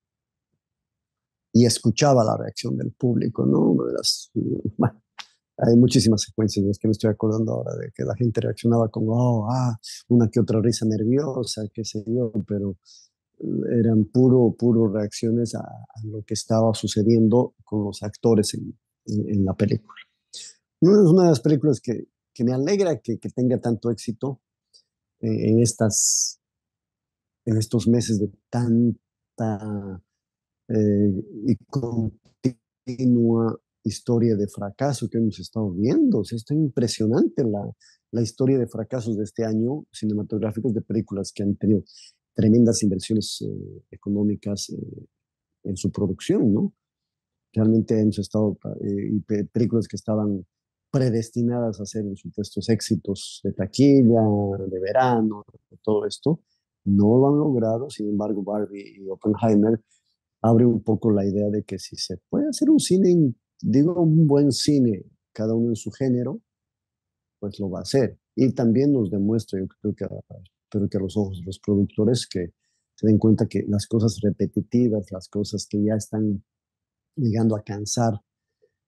Speaker 1: Y escuchaba la reacción del público, ¿no? Una de las, bueno, hay muchísimas secuencias de las que me estoy acordando ahora de que la gente reaccionaba como, oh, ah, una que otra risa nerviosa, qué sé yo, pero eran puro, puro reacciones a, a lo que estaba sucediendo con los actores en, en, en la película. No es una de las películas que, que me alegra que, que, tenga tanto éxito en, en, estas, en estos meses de tanta eh, y continua historia de fracaso que hemos estado viendo. O sea, está impresionante la, la historia de fracasos de este año cinematográficos de películas que han tenido tremendas inversiones eh, económicas eh, en su producción, ¿no? Realmente hemos estado, eh, y pe- películas que estaban predestinadas a ser en supuestos éxitos de taquilla, de verano, de todo esto, no lo han logrado. Sin embargo, Barbie y Oppenheimer abre un poco la idea de que si se puede hacer un cine, digo un buen cine, cada uno en su género, pues lo va a hacer. Y también nos demuestra, yo creo que, creo que a los ojos de los productores, que se den cuenta que las cosas repetitivas, las cosas que ya están llegando a cansar,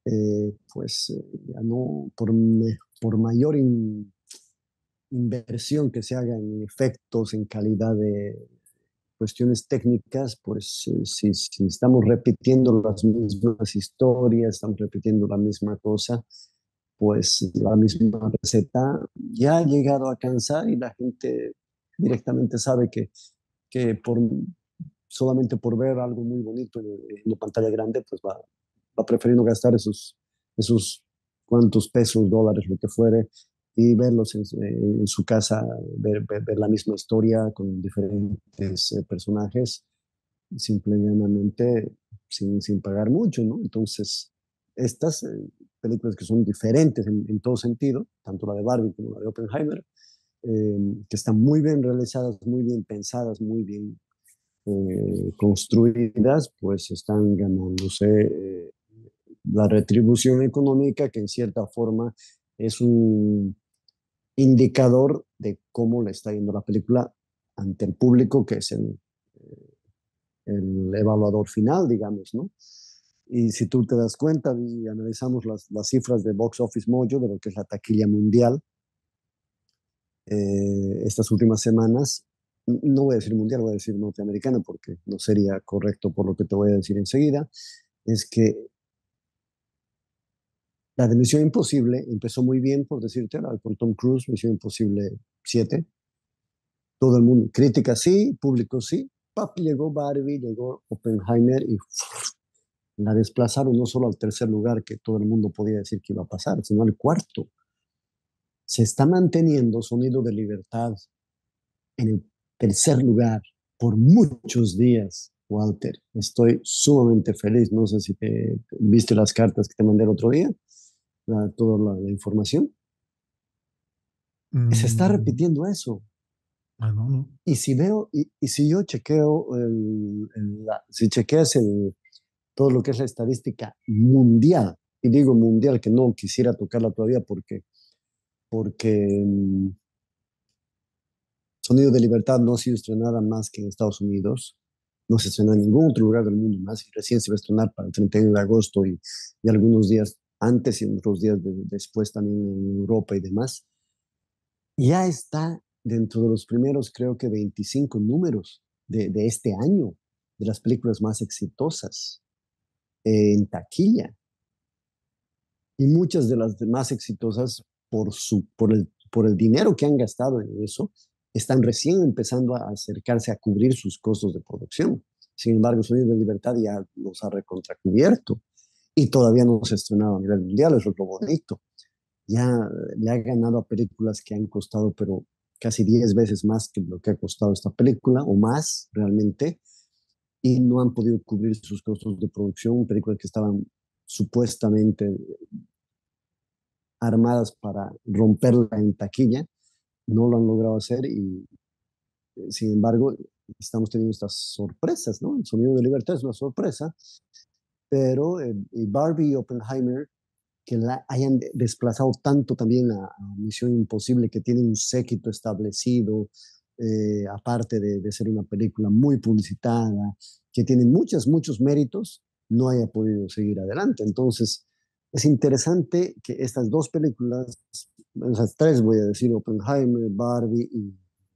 Speaker 1: eh, pues eh, ya no, por, me- por mayor in- inversión que se haga en efectos, en calidad de cuestiones técnicas, pues eh, si, si estamos repitiendo las mismas historias, estamos repitiendo la misma cosa, pues la misma receta ya ha llegado a cansar y la gente directamente sabe que, que por, solamente por ver algo muy bonito en, en la pantalla grande, pues va, va prefiriendo gastar esos, esos cuantos pesos, dólares, lo que fuere, y verlos en, en su casa, ver, ver, ver, la misma historia con diferentes eh, personajes, simple y llanamente sin, sin pagar mucho, ¿no? Entonces, estas eh, películas que son diferentes en, en, todo sentido, tanto la de Barbie como la de Oppenheimer, eh, que están muy bien realizadas, muy bien pensadas, muy bien eh, construidas, pues están ganándose eh, la retribución económica que en cierta forma es un indicador de cómo le está yendo la película ante el público, que es el, el evaluador final, digamos, ¿no? Y si tú te das cuenta y analizamos las, las cifras de Box Office Mojo, de lo que es la taquilla mundial, eh, estas últimas semanas, no voy a decir mundial, voy a decir norteamericana porque no sería correcto por lo que te voy a decir enseguida, es que la de Misión Imposible empezó muy bien, por decirte, con Tom Cruise, Misión Imposible siete, todo el mundo, crítica sí, público sí, pap, llegó Barbie, llegó Oppenheimer y ¡fuf! La desplazaron no solo al tercer lugar, que todo el mundo podía decir que iba a pasar, sino al cuarto. Se está manteniendo Sonido de Libertad en el tercer lugar por muchos días, Walter. Estoy sumamente feliz. No sé si te viste las cartas que te mandé el otro día, la, toda la, la información. Se está
Speaker 2: Mm,
Speaker 1: repitiendo eso.
Speaker 2: ah, no, no.
Speaker 1: Y si veo, y, y si yo chequeo, el, el, la, si chequeas el, todo lo que es la estadística mundial, y digo mundial que no quisiera tocarla todavía porque, porque um, Sonido de Libertad no ha sido estrenada más que en Estados Unidos, no se estrena en ningún otro lugar del mundo más, y recién se va a estrenar para el treinta y uno de agosto y, y algunos días antes y otros días de, después también en Europa y demás. Ya está dentro de los primeros, creo que veinticinco números de, de este año, de las películas más exitosas eh, en taquilla. Y muchas de las más exitosas, por, su, por, el, por el dinero que han gastado en eso, están recién empezando a acercarse a cubrir sus costos de producción. Sin embargo, Sonido de Libertad ya los ha recontracubierto y todavía no se ha estrenado a nivel mundial, eso es lo bonito. Ya le ha ganado a películas que han costado, pero casi diez veces más que lo que ha costado esta película, o más realmente, y no han podido cubrir sus costos de producción, películas que estaban supuestamente armadas para romperla en taquilla, no lo han logrado hacer y eh, sin embargo estamos teniendo estas sorpresas, ¿no? El Sonido de Libertad es una sorpresa, pero eh, y Barbie y Oppenheimer que la hayan desplazado tanto también a, a Misión Imposible, que tiene un séquito establecido, eh, aparte de, de, ser una película muy publicitada, que tiene muchos, muchos méritos, no haya podido seguir adelante. Entonces, es interesante que estas dos películas, esas tres voy a decir, Oppenheimer, Barbie y,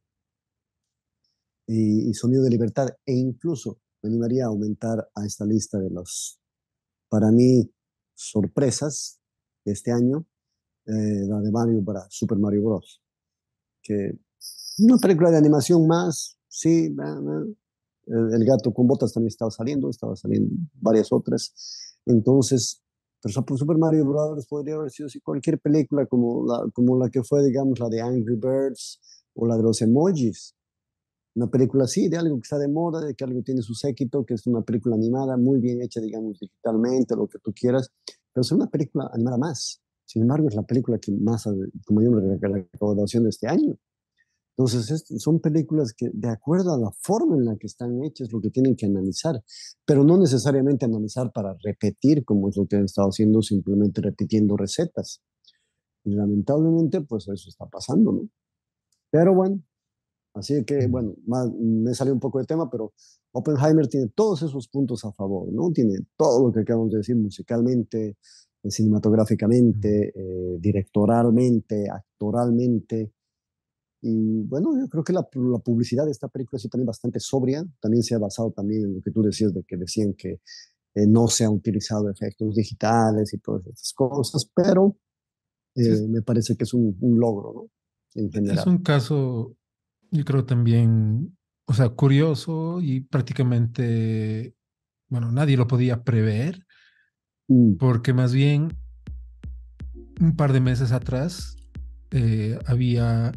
Speaker 1: y, y Sonido de Libertad, e incluso me animaría a aumentar a esta lista de las, para mí, sorpresas de este año, eh, la de Mario Bros, Super Mario Bros. Que una película de animación más, sí, nah, nah. El, el gato con botas también estaba saliendo, estaba saliendo varias otras. Entonces, pero Super Mario Bros. Podría haber sido sí, cualquier película como la, como la que fue, digamos, la de Angry Birds o la de los emojis. Una película así, de algo que está de moda, de que algo tiene su séquito, que es una película animada, muy bien hecha, digamos, digitalmente, lo que tú quieras, pero es una película animada más. Sin embargo, es la película que más, como yo, la recaudación de este año. Entonces, es, son películas que, de acuerdo a la forma en la que están hechas, lo que tienen que analizar, pero no necesariamente analizar para repetir, como es lo que han estado haciendo, simplemente repitiendo recetas. Y lamentablemente, pues eso está pasando, ¿no? Pero bueno, así que,
Speaker 2: Mm.
Speaker 1: bueno, más, me salió un poco de tema, pero Oppenheimer tiene todos esos puntos a favor, ¿no? Tiene todo lo que acabamos de decir musicalmente, eh, cinematográficamente, eh, directoralmente, actoralmente. Y bueno, yo creo que la, la publicidad de esta película sí también bastante sobria, también se ha basado también en lo que tú decías de que decían que eh, no se han utilizado efectos digitales y todas estas cosas, pero
Speaker 2: Sí,
Speaker 1: eh,
Speaker 2: es,
Speaker 1: me parece que es un, un logro, ¿no? En
Speaker 2: es
Speaker 1: general.
Speaker 2: un caso, yo creo también, o sea, curioso y prácticamente, bueno, nadie lo podía prever,
Speaker 1: Mm,
Speaker 2: porque más bien un par de meses atrás eh, había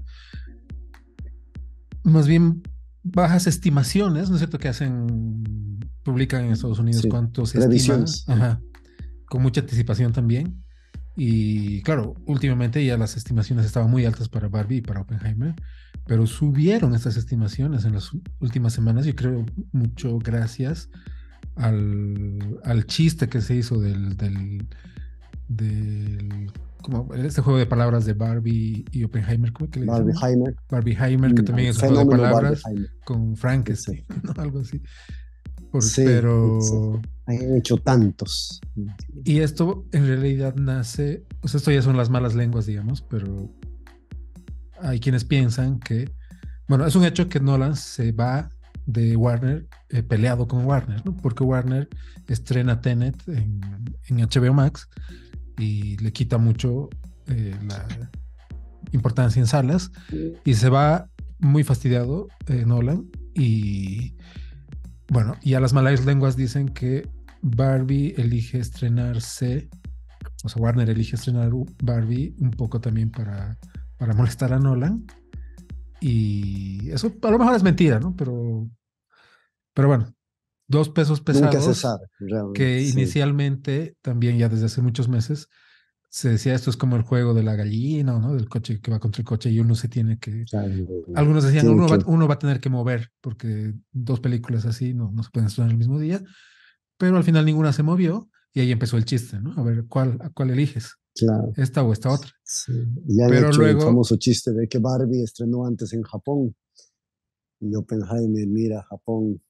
Speaker 2: más bien bajas estimaciones, ¿no es cierto? Que hacen, publican en Estados Unidos
Speaker 1: sí,
Speaker 2: cuánto se estima,
Speaker 1: previsiones.
Speaker 2: ajá, con mucha anticipación también. Y claro, últimamente ya las estimaciones estaban muy altas para Barbie y para Oppenheimer, pero subieron estas estimaciones en las últimas semanas, yo creo mucho gracias al, al chiste que se hizo del, del, del como este juego de palabras de Barbie y Oppenheimer, ¿cómo es que le decimos?
Speaker 1: Barbieheimer,
Speaker 2: Barbieheimer, que
Speaker 1: mm,
Speaker 2: también
Speaker 1: al
Speaker 2: es un juego de
Speaker 1: fenómeno
Speaker 2: palabras
Speaker 1: Barbieheimer.
Speaker 2: con Frankenstein,
Speaker 1: Exacto.
Speaker 2: ¿no? Algo así. Por-
Speaker 1: Sí, exacto.
Speaker 2: pero,
Speaker 1: Han hecho tantos.
Speaker 2: y esto en realidad nace, o sea, esto ya son las malas lenguas, digamos, pero hay quienes piensan que, bueno, es un hecho que Nolan se va de Warner eh, peleado con Warner, ¿no? Porque Warner estrena Tenet en, en H B O Max y le quita mucho eh, la importancia en salas y se va muy fastidiado eh, Nolan y bueno, y a las malas lenguas dicen que Barbie elige estrenarse, o sea, Warner elige estrenar Barbie un poco también para, para molestar a Nolan. Y eso a lo mejor es mentira, ¿no? Pero, pero bueno, dos pesos
Speaker 1: Nunca se
Speaker 2: pesados
Speaker 1: sabe, realmente,
Speaker 2: que
Speaker 1: sí.
Speaker 2: inicialmente, también ya desde hace muchos meses, se decía esto es como el juego de la gallina, ¿no? Del coche que va contra el coche y uno se tiene que,
Speaker 1: Claro,
Speaker 2: algunos decían,
Speaker 1: tiene
Speaker 2: uno va,
Speaker 1: que,
Speaker 2: uno va a tener que mover porque dos películas así no, no se pueden estrenar el mismo día, pero al final ninguna se movió y ahí empezó el chiste, ¿no? A ver, ¿cuál, a cuál eliges?
Speaker 1: claro.
Speaker 2: ¿Esta o esta otra?
Speaker 1: Sí. Y han
Speaker 2: Pero
Speaker 1: hecho el
Speaker 2: luego,
Speaker 1: famoso chiste de que Barbie estrenó antes en Japón y Oppenheimer mira Japón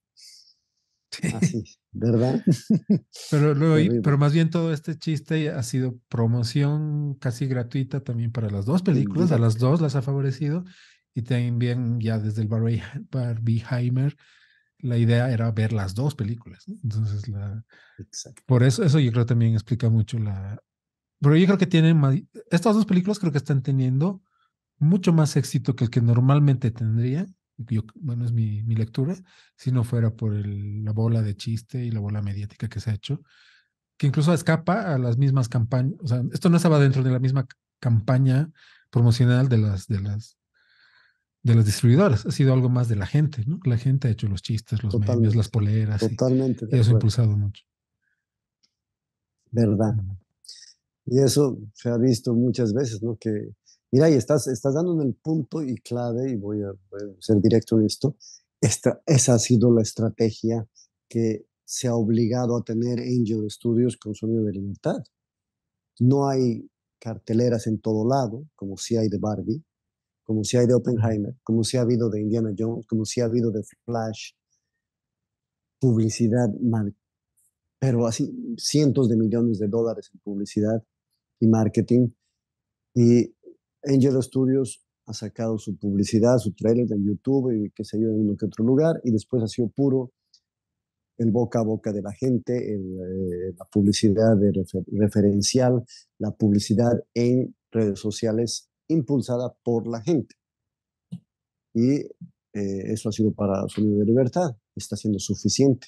Speaker 1: así, ¿verdad?
Speaker 2: pero luego, pero
Speaker 1: Terrible.
Speaker 2: más bien todo este chiste ha sido promoción casi gratuita también para las dos películas, a las
Speaker 1: Indirecta.
Speaker 2: dos las ha favorecido y también ya desde el Barbie, Barbieheimer la idea era ver las dos películas, ¿no? Entonces, la,
Speaker 1: Exacto.
Speaker 2: por eso, eso yo creo también explica mucho la... Pero yo creo que tienen más, estas dos películas creo que están teniendo mucho más éxito que el que normalmente tendría, yo, bueno, es mi, mi lectura, si no fuera por el- la bola de chiste y la bola mediática que se ha hecho, que incluso escapa a las mismas campañas, o sea, esto no estaba dentro de la misma c- campaña promocional de las, de las, de las distribuidoras, ha sido algo más de la gente, ¿no? La gente ha hecho los chistes, los memes, las
Speaker 1: Totalmente.
Speaker 2: poleras y,
Speaker 1: Totalmente
Speaker 2: y
Speaker 1: de
Speaker 2: eso ha
Speaker 1: acuerdo.
Speaker 2: impulsado mucho.
Speaker 1: ¿Verdad?
Speaker 2: Mm.
Speaker 1: Y eso se ha visto muchas veces, ¿no? Que, mira, y estás, estás dando en el punto y clave, y voy a, voy a ser directo en esto, esta, esa ha sido la estrategia que se ha obligado a tener Angel Studios con Sonido de Libertad. No hay carteleras en todo lado, como si hay de Barbie, como si hay de Oppenheimer, como si ha habido de Indiana Jones, como si ha habido de Flash, publicidad, pero así cientos de millones de dólares en publicidad y marketing. Y Angel Studios ha sacado su publicidad, su trailer en YouTube y qué sé yo, en uno que otro lugar, y después ha sido puro el boca a boca de la gente, el, eh, la publicidad de refer referencial, la publicidad en redes sociales impulsada por la gente. Y eh, eso ha sido para Sonido de Libertad, está siendo suficiente.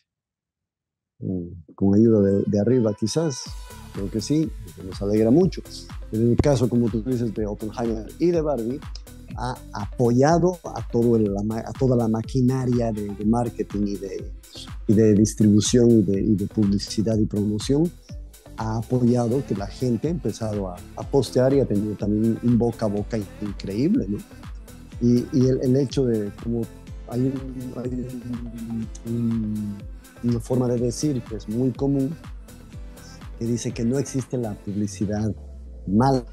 Speaker 1: Mm, con ayuda de, de arriba quizás, creo que sí, nos alegra mucho. Pero en el caso, como tú dices, de Oppenheimer y de Barbie, ha apoyado a, todo el, a toda la maquinaria de, de marketing y de, y de distribución y de, y de, publicidad y promoción, ha apoyado que la gente ha empezado a, a postear y ha tenido también un boca a boca increíble, ¿no? Y, y el, el, hecho de como hay, un, hay un, un, una forma de decir que es muy común, que dice que no existe la publicidad mala,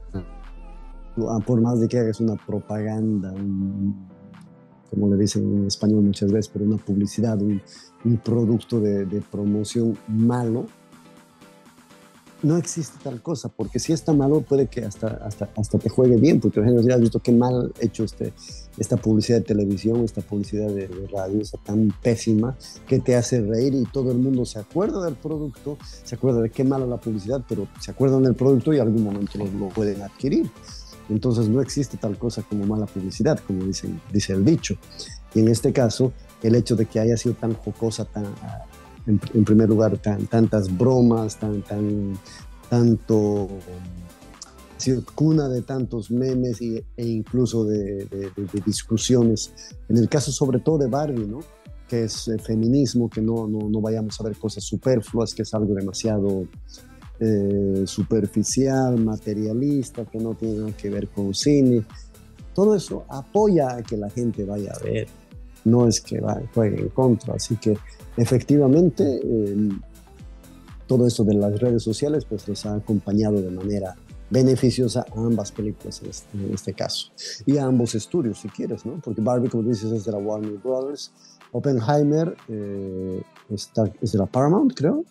Speaker 1: por más de que hagas una propaganda, un, como le dicen en español muchas veces, pero una publicidad, un, un producto de, de promoción malo, no existe tal cosa, porque si está malo puede que hasta, hasta, hasta te juegue bien, porque la gente has visto qué mal hecho este, esta publicidad de televisión, esta publicidad de, de radio, está tan pésima que te hace reír y todo el mundo se acuerda del producto, se acuerda de qué mala la publicidad, pero se acuerdan del producto y en algún momento lo, lo pueden adquirir. Entonces no existe tal cosa como mala publicidad, como dicen, dice el dicho. Y en este caso, el hecho de que haya sido tan jocosa, tan, en, en primer lugar, tan, tantas bromas, tan, tan, tanto, sido cuna de tantos memes y, e incluso de, de, de, de discusiones. En el caso sobre todo de Barbie, ¿no? Que es eh, feminismo, que no, no, no vayamos a ver cosas superfluas, que es algo demasiado eh, superficial, materialista, que no tiene nada que ver con cine. Todo eso apoya a que la gente vaya a ver, no es que va, juegue en contra. Así que efectivamente eh, todo esto de las redes sociales pues les ha acompañado de manera beneficiosa a ambas películas en este, en este caso y a ambos estudios si quieres, ¿no? Porque Barbie, como dices, es de la Warner Brothers, Oppenheimer eh, está, es de la Paramount, creo.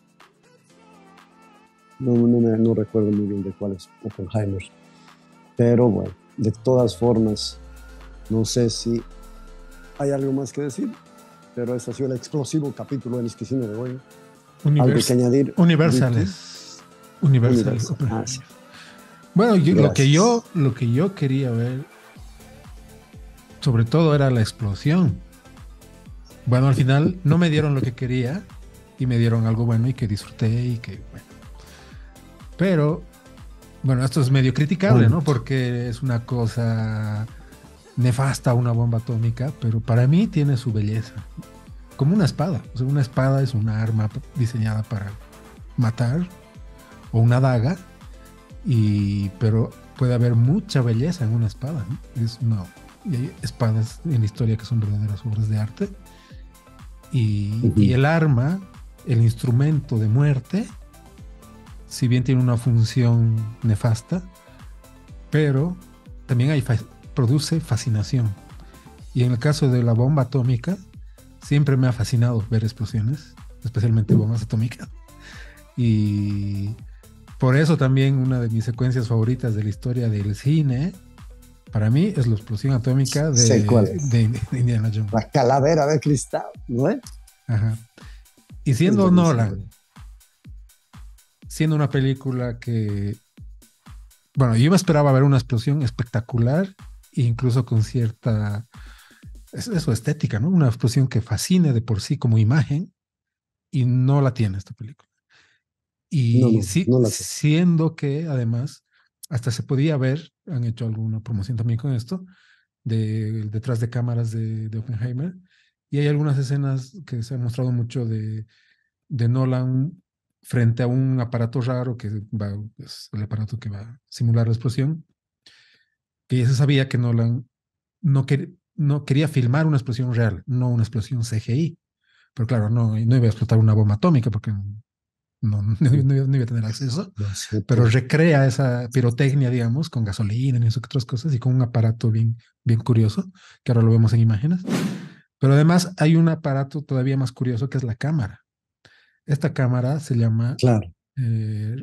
Speaker 1: No, no, me, no recuerdo muy bien de cuál es Oppenheimer, pero bueno, de todas formas no sé si hay algo más que decir, pero este ha sido el explosivo capítulo del Esquicino de hoy.
Speaker 2: Univers
Speaker 1: ¿Algo que añadir?
Speaker 2: Universales. Universal.
Speaker 1: Universal. Ah, sí.
Speaker 2: Bueno, yo, lo, que yo, lo que yo quería ver, sobre todo, era la explosión. Bueno, al final no me dieron lo que quería y me dieron algo bueno y que disfruté y que, bueno. Pero, bueno, esto es medio criticable, ¿no? Porque es una cosa nefasta, una bomba atómica, pero para mí tiene su belleza. Como una espada. O sea, una espada es una arma diseñada para matar, o una daga, y, pero puede haber mucha belleza en una espada, ¿no? Es una, y hay espadas en la historia que son verdaderas obras de arte. Y, uh-huh. y el arma, el instrumento de muerte, si bien tiene una función nefasta, pero también hay fa- produce fascinación. Y en el caso de la bomba atómica, siempre me ha fascinado ver explosiones, especialmente bombas atómicas. Y por eso también una de mis secuencias favoritas de la historia del cine, para mí, es la explosión atómica de,
Speaker 1: sé cuál es.
Speaker 2: de, de Indiana Jones.
Speaker 1: La calavera de cristal, ¿no es?
Speaker 2: Ajá. Y siendo Nolan, siendo una película que, bueno, yo me esperaba ver una explosión espectacular, incluso con cierta, eso, estética, ¿no? Una explosión que fascine de por sí como imagen, y no la tiene esta película. Y
Speaker 1: no, no,
Speaker 2: sí,
Speaker 1: no la
Speaker 2: siendo que además hasta se podía ver, han hecho alguna promoción también con esto, de, detrás de cámaras de, de Oppenheimer, y hay algunas escenas que se han mostrado mucho de, de Nolan frente a un aparato raro que va, es el aparato que va a simular la explosión, que ya se sabía que Nolan no, quer, no quería filmar una explosión real, no una explosión C G I, pero claro, no, no iba a explotar una bomba atómica porque no, no, no, no iba a tener acceso,
Speaker 1: no sé,
Speaker 2: pero recrea esa pirotecnia, digamos, con gasolina y eso que otras cosas, y con un aparato bien, bien curioso, que ahora lo vemos en imágenes. Pero además hay un aparato todavía más curioso que es la cámara. Esta cámara se llama
Speaker 1: claro.
Speaker 2: eh,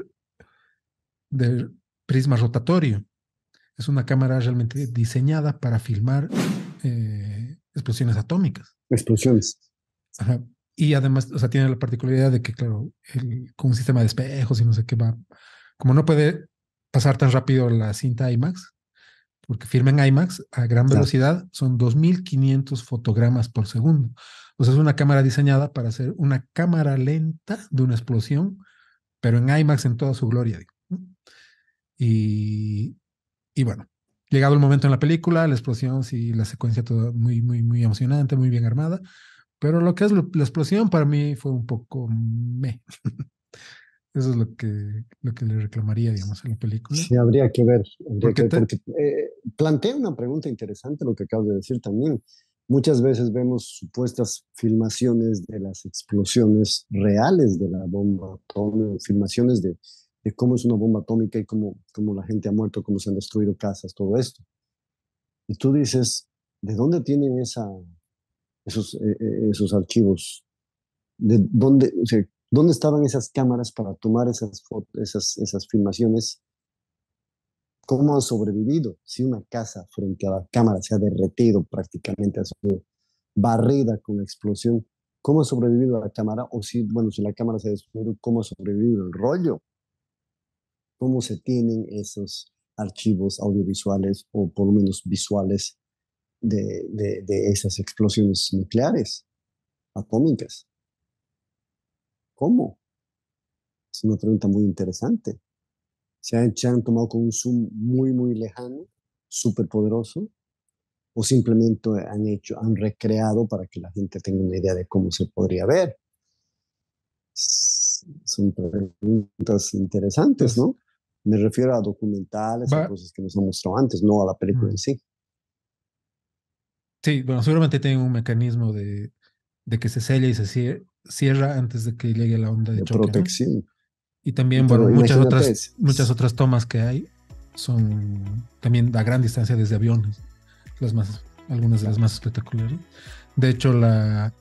Speaker 2: de prisma rotatorio. Es una cámara realmente diseñada para filmar eh, explosiones atómicas.
Speaker 1: Explosiones.
Speaker 2: Ajá. Y además, o sea, tiene la particularidad de que, claro, el, con un sistema de espejos y no sé qué va, como no puede pasar tan rápido la cinta IMAX, porque filma en IMAX a gran
Speaker 1: claro.
Speaker 2: velocidad, son dos mil quinientos fotogramas por segundo. O sea, es una cámara diseñada para hacer una cámara lenta de una explosión, pero en IMAX en toda su gloria. Digo, ¿no? Y, y bueno, llegado el momento en la película, la explosión, sí, la secuencia toda muy, muy, muy emocionante, muy bien armada. Pero lo que es lo, la explosión para mí fue un poco meh. Eso es lo que, lo que le reclamaría, digamos, a la película.
Speaker 1: Sí, habría que ver, habría
Speaker 2: porque
Speaker 1: que ver,
Speaker 2: te...
Speaker 1: porque eh, plantea una pregunta interesante lo que acabas de decir también. Muchas veces vemos supuestas filmaciones de las explosiones reales de la bomba atómica, filmaciones de, de cómo es una bomba atómica y cómo, cómo la gente ha muerto, cómo se han destruido casas, todo esto. Y tú dices, ¿de dónde tienen esa, esos, eh, esos archivos? ¿De dónde, o sea, ¿Dónde estaban esas cámaras para tomar esas fotos, esas, esas filmaciones? ¿Cómo han sobrevivido? Si una casa frente a la cámara se ha derretido prácticamente, ha sido barrida con la explosión, ¿cómo ha sobrevivido la cámara? O si, bueno, si la cámara se ha destruido, ¿cómo ha sobrevivido el rollo? ¿Cómo se tienen esos archivos audiovisuales o por lo menos visuales de, de, de esas explosiones nucleares, atómicas? ¿Cómo? Es una pregunta muy interesante. ¿Se han, se han tomado con un zoom muy, muy lejano, súper poderoso? ¿O simplemente han hecho, han recreado para que la gente tenga una idea de cómo se podría ver? S- Son preguntas interesantes,
Speaker 2: Pues
Speaker 1: ¿no? Me refiero a documentales, a
Speaker 2: va,
Speaker 1: cosas que nos han mostrado antes, no a la película en
Speaker 2: mm,
Speaker 1: sí,
Speaker 2: sí, bueno, seguramente tienen un mecanismo de, de que se sella y se cie- cierra antes de que llegue la onda de
Speaker 1: de
Speaker 2: choque, ¿no?
Speaker 1: protección.
Speaker 2: Y también, bueno,
Speaker 1: Pero
Speaker 2: muchas
Speaker 1: imagínate,
Speaker 2: otras,
Speaker 1: es-
Speaker 2: muchas
Speaker 1: es-
Speaker 2: otras tomas que hay son también a gran distancia desde aviones, las más, algunas de las
Speaker 1: claro,
Speaker 2: más espectaculares. De hecho, la,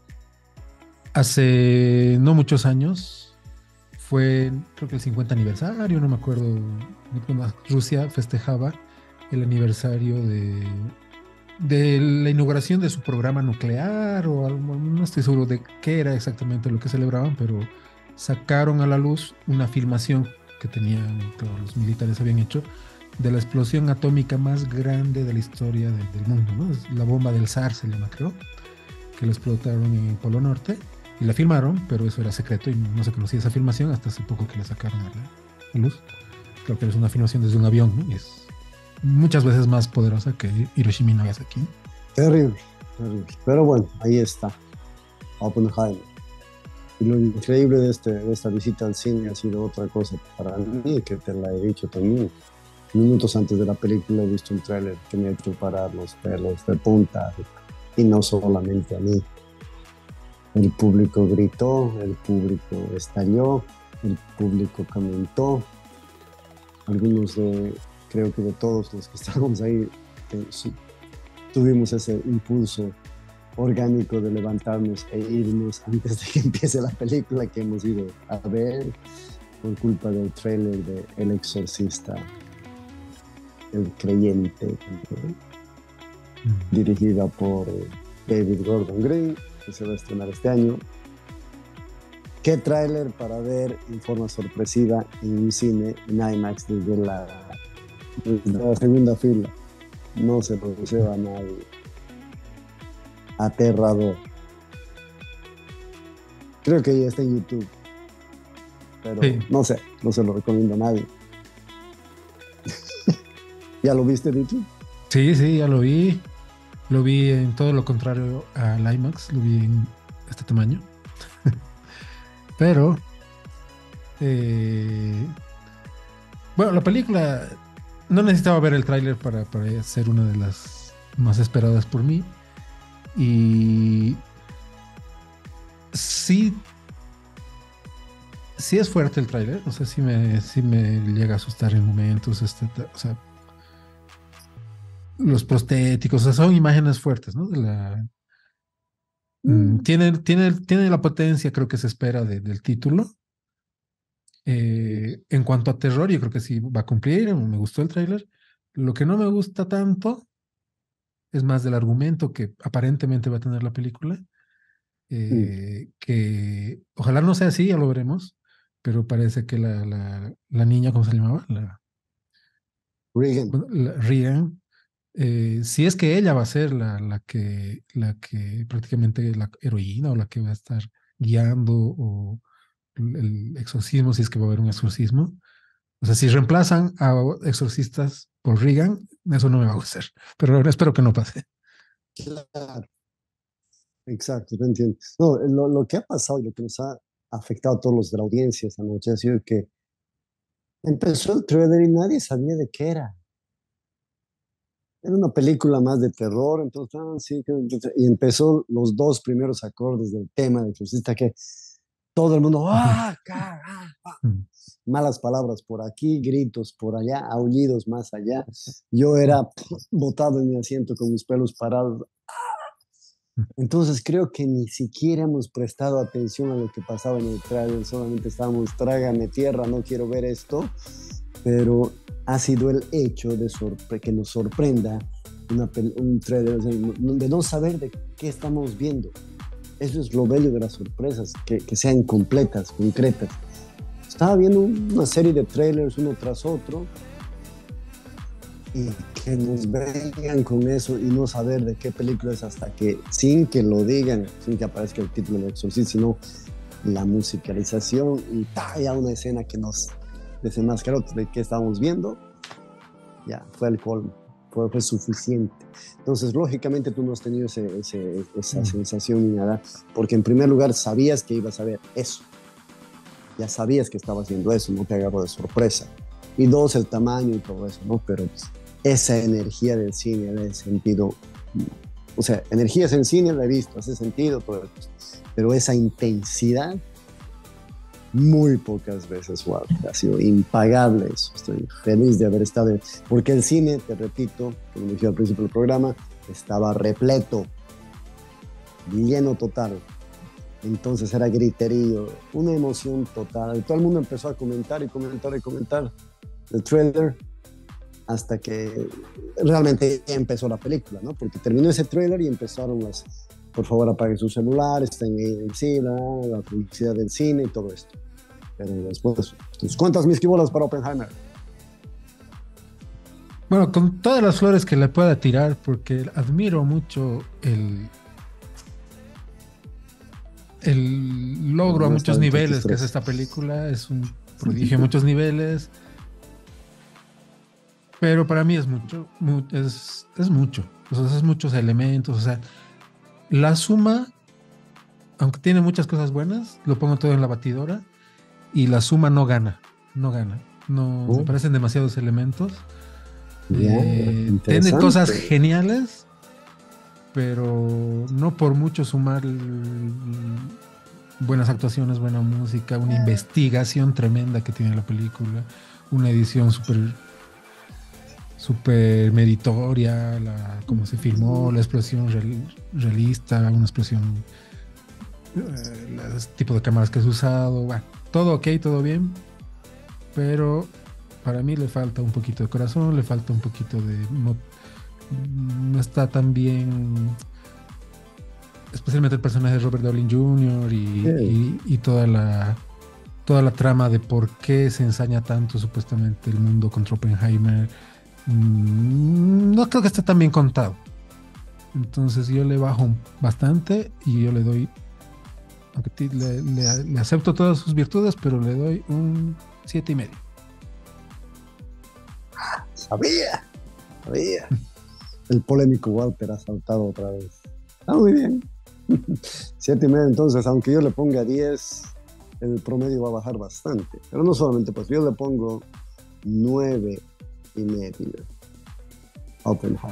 Speaker 2: hace no muchos años fue, creo que el cincuenta aniversario, no me acuerdo, cuando Rusia festejaba el aniversario de, de la inauguración de su programa nuclear o algo, no estoy seguro de qué era exactamente lo que celebraban, pero sacaron a la luz una filmación que tenían, claro, los militares habían hecho de la explosión atómica más grande de la historia de- del mundo, ¿no? Es la bomba del zar se llama, creo, que la explotaron en el Polo Norte y la filmaron, pero eso era secreto y no se conocía esa filmación hasta hace poco que la sacaron a la, a luz. Creo que es una filmación desde un avión, ¿no? Y es muchas veces más poderosa que Hiroshima y Nagasaki.
Speaker 1: terrible, terrible. Pero bueno, ahí está, Oppenheimer. Y lo increíble de, este, de esta visita al cine ha sido otra cosa para mí, que te la he dicho también. Minutos antes de la película he visto un tráiler que me ha hecho parar los pelos de punta. Y no solamente a mí. El público gritó, el público estalló, el público comentó. Algunos de, creo que de todos los que estábamos ahí, eh, sí, tuvimos ese impulso orgánico de levantarnos e irnos antes de que empiece la película que hemos ido a ver por culpa del tráiler de El Exorcista, El Creyente, ¿no?
Speaker 2: Mm.
Speaker 1: Dirigida por eh, David Gordon Green, que se va a estrenar este año. ¿Qué tráiler para ver en forma sorpresiva en un cine en IMAX desde la, desde la segunda fila? No se lo deseo a nadie. Aterrador. Creo que ya está en YouTube, pero
Speaker 2: Sí,
Speaker 1: no sé, no se lo recomiendo a nadie. ¿Ya lo viste, Ricky?
Speaker 2: sí, sí, ya lo vi. Lo vi en todo lo contrario al IMAX, lo vi en este tamaño. Pero, eh, bueno, la película no necesitaba ver el tráiler para, para ser una de las más esperadas por mí. Y sí, sí es fuerte el tráiler, o sea, sí me, sí me llega a asustar en momentos, este, o sea, los prostéticos, o sea, son imágenes fuertes, ¿no? De la, mm,
Speaker 1: Mm.
Speaker 2: tiene, tiene, tiene la potencia, creo que se espera de- del título. Eh, en cuanto a terror, yo creo que sí va a cumplir, me gustó el tráiler. Lo que no me gusta tanto es más del argumento que aparentemente va a tener la película,
Speaker 1: Mm.
Speaker 2: eh, que ojalá no sea así, ya lo veremos, pero parece que la, la, la niña, ¿cómo se llamaba? La,
Speaker 1: Reagan.
Speaker 2: bueno, la Rian, eh, si es que ella va a ser la, la que, la que prácticamente la heroína o la que va a estar guiando o el exorcismo, si es que va a haber un exorcismo. O sea, si reemplazan a exorcistas por Reagan, eso no me va a gustar. Pero espero que no pase.
Speaker 1: Claro, exacto, te entiendo. No, lo, lo que ha pasado y lo que nos ha afectado a todos los de la audiencia esta noche ha sido que empezó el trailer y nadie sabía de qué era. Era una película más de terror, entonces, ah, sí, que- y empezó los dos primeros acordes del tema de Exorcista que todo el mundo, ¡ah! ca- ah, ah". Malas palabras por aquí, gritos por allá, aullidos más allá. Yo era botado en mi asiento con mis pelos parados. Entonces creo que ni siquiera hemos prestado atención a lo que pasaba en el trailer, solamente estábamos, trágame tierra, no quiero ver esto, pero ha sido el hecho de sorpre- que nos sorprenda una un trailer, o sea, de no saber de qué estamos viendo. Eso es lo bello de las sorpresas, que, que sean completas, concretas. Estaba viendo una serie de trailers uno tras otro y que nos vengan con eso y no saber de qué película es hasta que, sin que lo digan, sin que aparezca el título de Exorcist, sino la musicalización y ta, ya una escena que nos desenmascaró de qué estábamos viendo, ya fue el colmo, fue, fue suficiente. Entonces, lógicamente tú no has tenido ese, ese, esa
Speaker 2: Mm.
Speaker 1: sensación ni nada, porque en primer lugar sabías que ibas a ver eso, ya sabías que estabas viendo eso, no te agarró de sorpresa. Y dos, el tamaño y todo eso, ¿no? Pero esa energía del cine la he sentido, o sea, energías en cine la he visto, hace sentido todo esto, pero esa intensidad muy pocas veces, wow, ha sido impagable eso. Estoy feliz de haber estado, porque el cine, te repito, como dije al principio del programa, estaba repleto, lleno total. Entonces era griterío, una emoción total. Todo el mundo empezó a comentar y comentar y comentar el trailer hasta que realmente empezó la película, ¿no? Porque terminó ese trailer y empezaron las, por favor apaguen su celular, estén en el cine, la publicidad del cine y todo esto. Pero después, pues, ¿cuántas misquibolas para Oppenheimer?
Speaker 2: Bueno, con todas las flores que le pueda tirar, porque admiro mucho el, el logro a
Speaker 1: No está
Speaker 2: muchos
Speaker 1: dentro de tus
Speaker 2: niveles que es
Speaker 1: tres.
Speaker 2: esta película. Es un prodigio a muchos niveles, pero para mí es mucho, mu- es, es mucho. O sea, es muchos elementos. O sea, la suma, aunque tiene muchas cosas buenas, lo pongo todo en la batidora y la suma no gana, no gana. No, me
Speaker 1: Oh,
Speaker 2: parecen demasiados elementos.
Speaker 1: ya,
Speaker 2: Eh, tiene cosas
Speaker 1: interesante.
Speaker 2: geniales, pero no por mucho sumar l- buenas actuaciones, buena música, una investigación tremenda que tiene la película, una edición súper súper meritoria, la, cómo se filmó, la expresión real- realista, una expresión, eh, el tipo de cámaras que has usado, bueno, todo ok, todo bien, pero para mí le falta un poquito de corazón, le falta un poquito de... No, no está tan bien, especialmente el personaje de Robert Downey junior y,
Speaker 1: Sí.
Speaker 2: y, y toda la, toda la trama de por qué se ensaña tanto supuestamente el mundo contra Oppenheimer. Mm, no creo que esté tan bien contado. Entonces yo le bajo bastante y yo le doy, aunque ti- le, le- le acepto todas sus virtudes, pero le doy un siete y medio.
Speaker 1: Sabía, sabía. El polémico Walter ha saltado otra vez. Está muy bien. Siete y medio, entonces, aunque yo le ponga diez, el promedio va a bajar bastante. Pero no solamente, pues yo le pongo nueve y medio a Oppenheimer.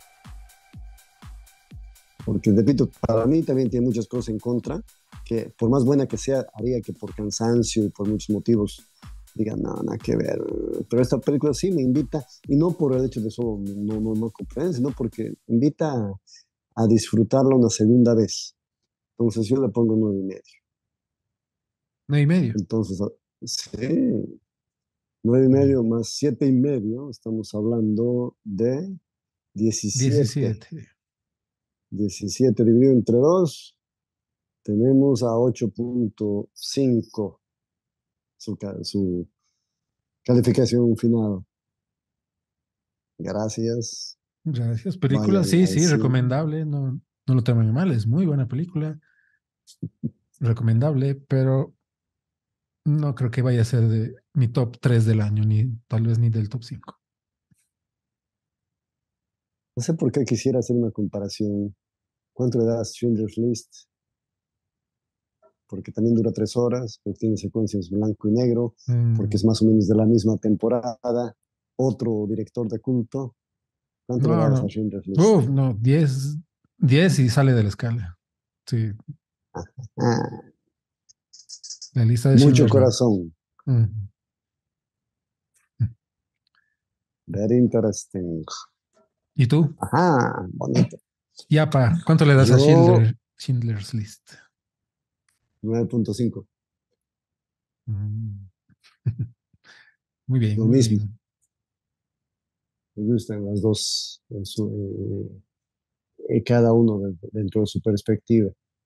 Speaker 1: Porque, repito, para mí también tiene muchas cosas en contra, que por más buena que sea, haría que por cansancio y por muchos motivos digan, no, nada que ver. Pero esta película sí me invita, y no por el hecho de solo no, no, no comprender, sino porque invita a, a disfrutarla una segunda vez. Entonces yo le pongo nueve y medio.
Speaker 2: Nueve y medio.
Speaker 1: Entonces, ah, sí, nueve y
Speaker 2: Bien.
Speaker 1: medio más siete y medio, estamos hablando de diecisiete.
Speaker 2: diecisiete.
Speaker 1: Diecisiete dividido entre dos, tenemos a ocho punto cinco su, su calificación final. Gracias.
Speaker 2: Gracias. Película,
Speaker 1: Vayan
Speaker 2: sí,
Speaker 1: al
Speaker 2: sí,
Speaker 1: cine.
Speaker 2: recomendable. No, no lo tomen mal, es muy buena película. Recomendable, pero no creo que vaya a ser de mi top tres del año, ni tal vez ni del top cinco.
Speaker 1: No sé por qué quisiera hacer una comparación. ¿Cuánto le da a Schindler's List? Porque también dura tres horas, porque tiene secuencias blanco y negro, porque es
Speaker 2: Mm,
Speaker 1: más o menos de la misma temporada. Otro director de culto. ¿Cuánto le
Speaker 2: no,
Speaker 1: dabas a
Speaker 2: no.
Speaker 1: Schindler's List?
Speaker 2: Uf, no, diez diez y sale de la escala. Sí,
Speaker 1: Ah,
Speaker 2: la lista de
Speaker 1: mucho
Speaker 2: Schindler no.
Speaker 1: corazón.
Speaker 2: Mm.
Speaker 1: Very interesting.
Speaker 2: ¿Y tú?
Speaker 1: Ajá, bonito.
Speaker 2: Ya, pa, ¿cuánto le das a
Speaker 1: Yo,
Speaker 2: Schindler, Schindler's List?
Speaker 1: nueve punto cinco.
Speaker 2: Mm. Muy bien,
Speaker 1: Lo
Speaker 2: muy
Speaker 1: mismo.
Speaker 2: bien.
Speaker 1: Me gustan las dos, en su, eh, eh, cada uno de- dentro de su perspectiva.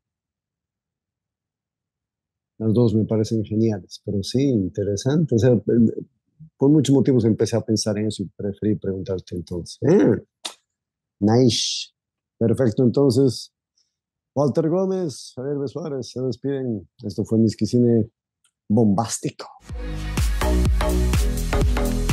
Speaker 1: Las dos me parecen geniales, pero sí, interesante. O sea, eh, por muchos motivos empecé a pensar en eso y preferí preguntarte entonces. Eh, nice. Perfecto, entonces, Walter Gómez, Javier de Suárez, se despiden. Esto fue Misquicine Bombástico.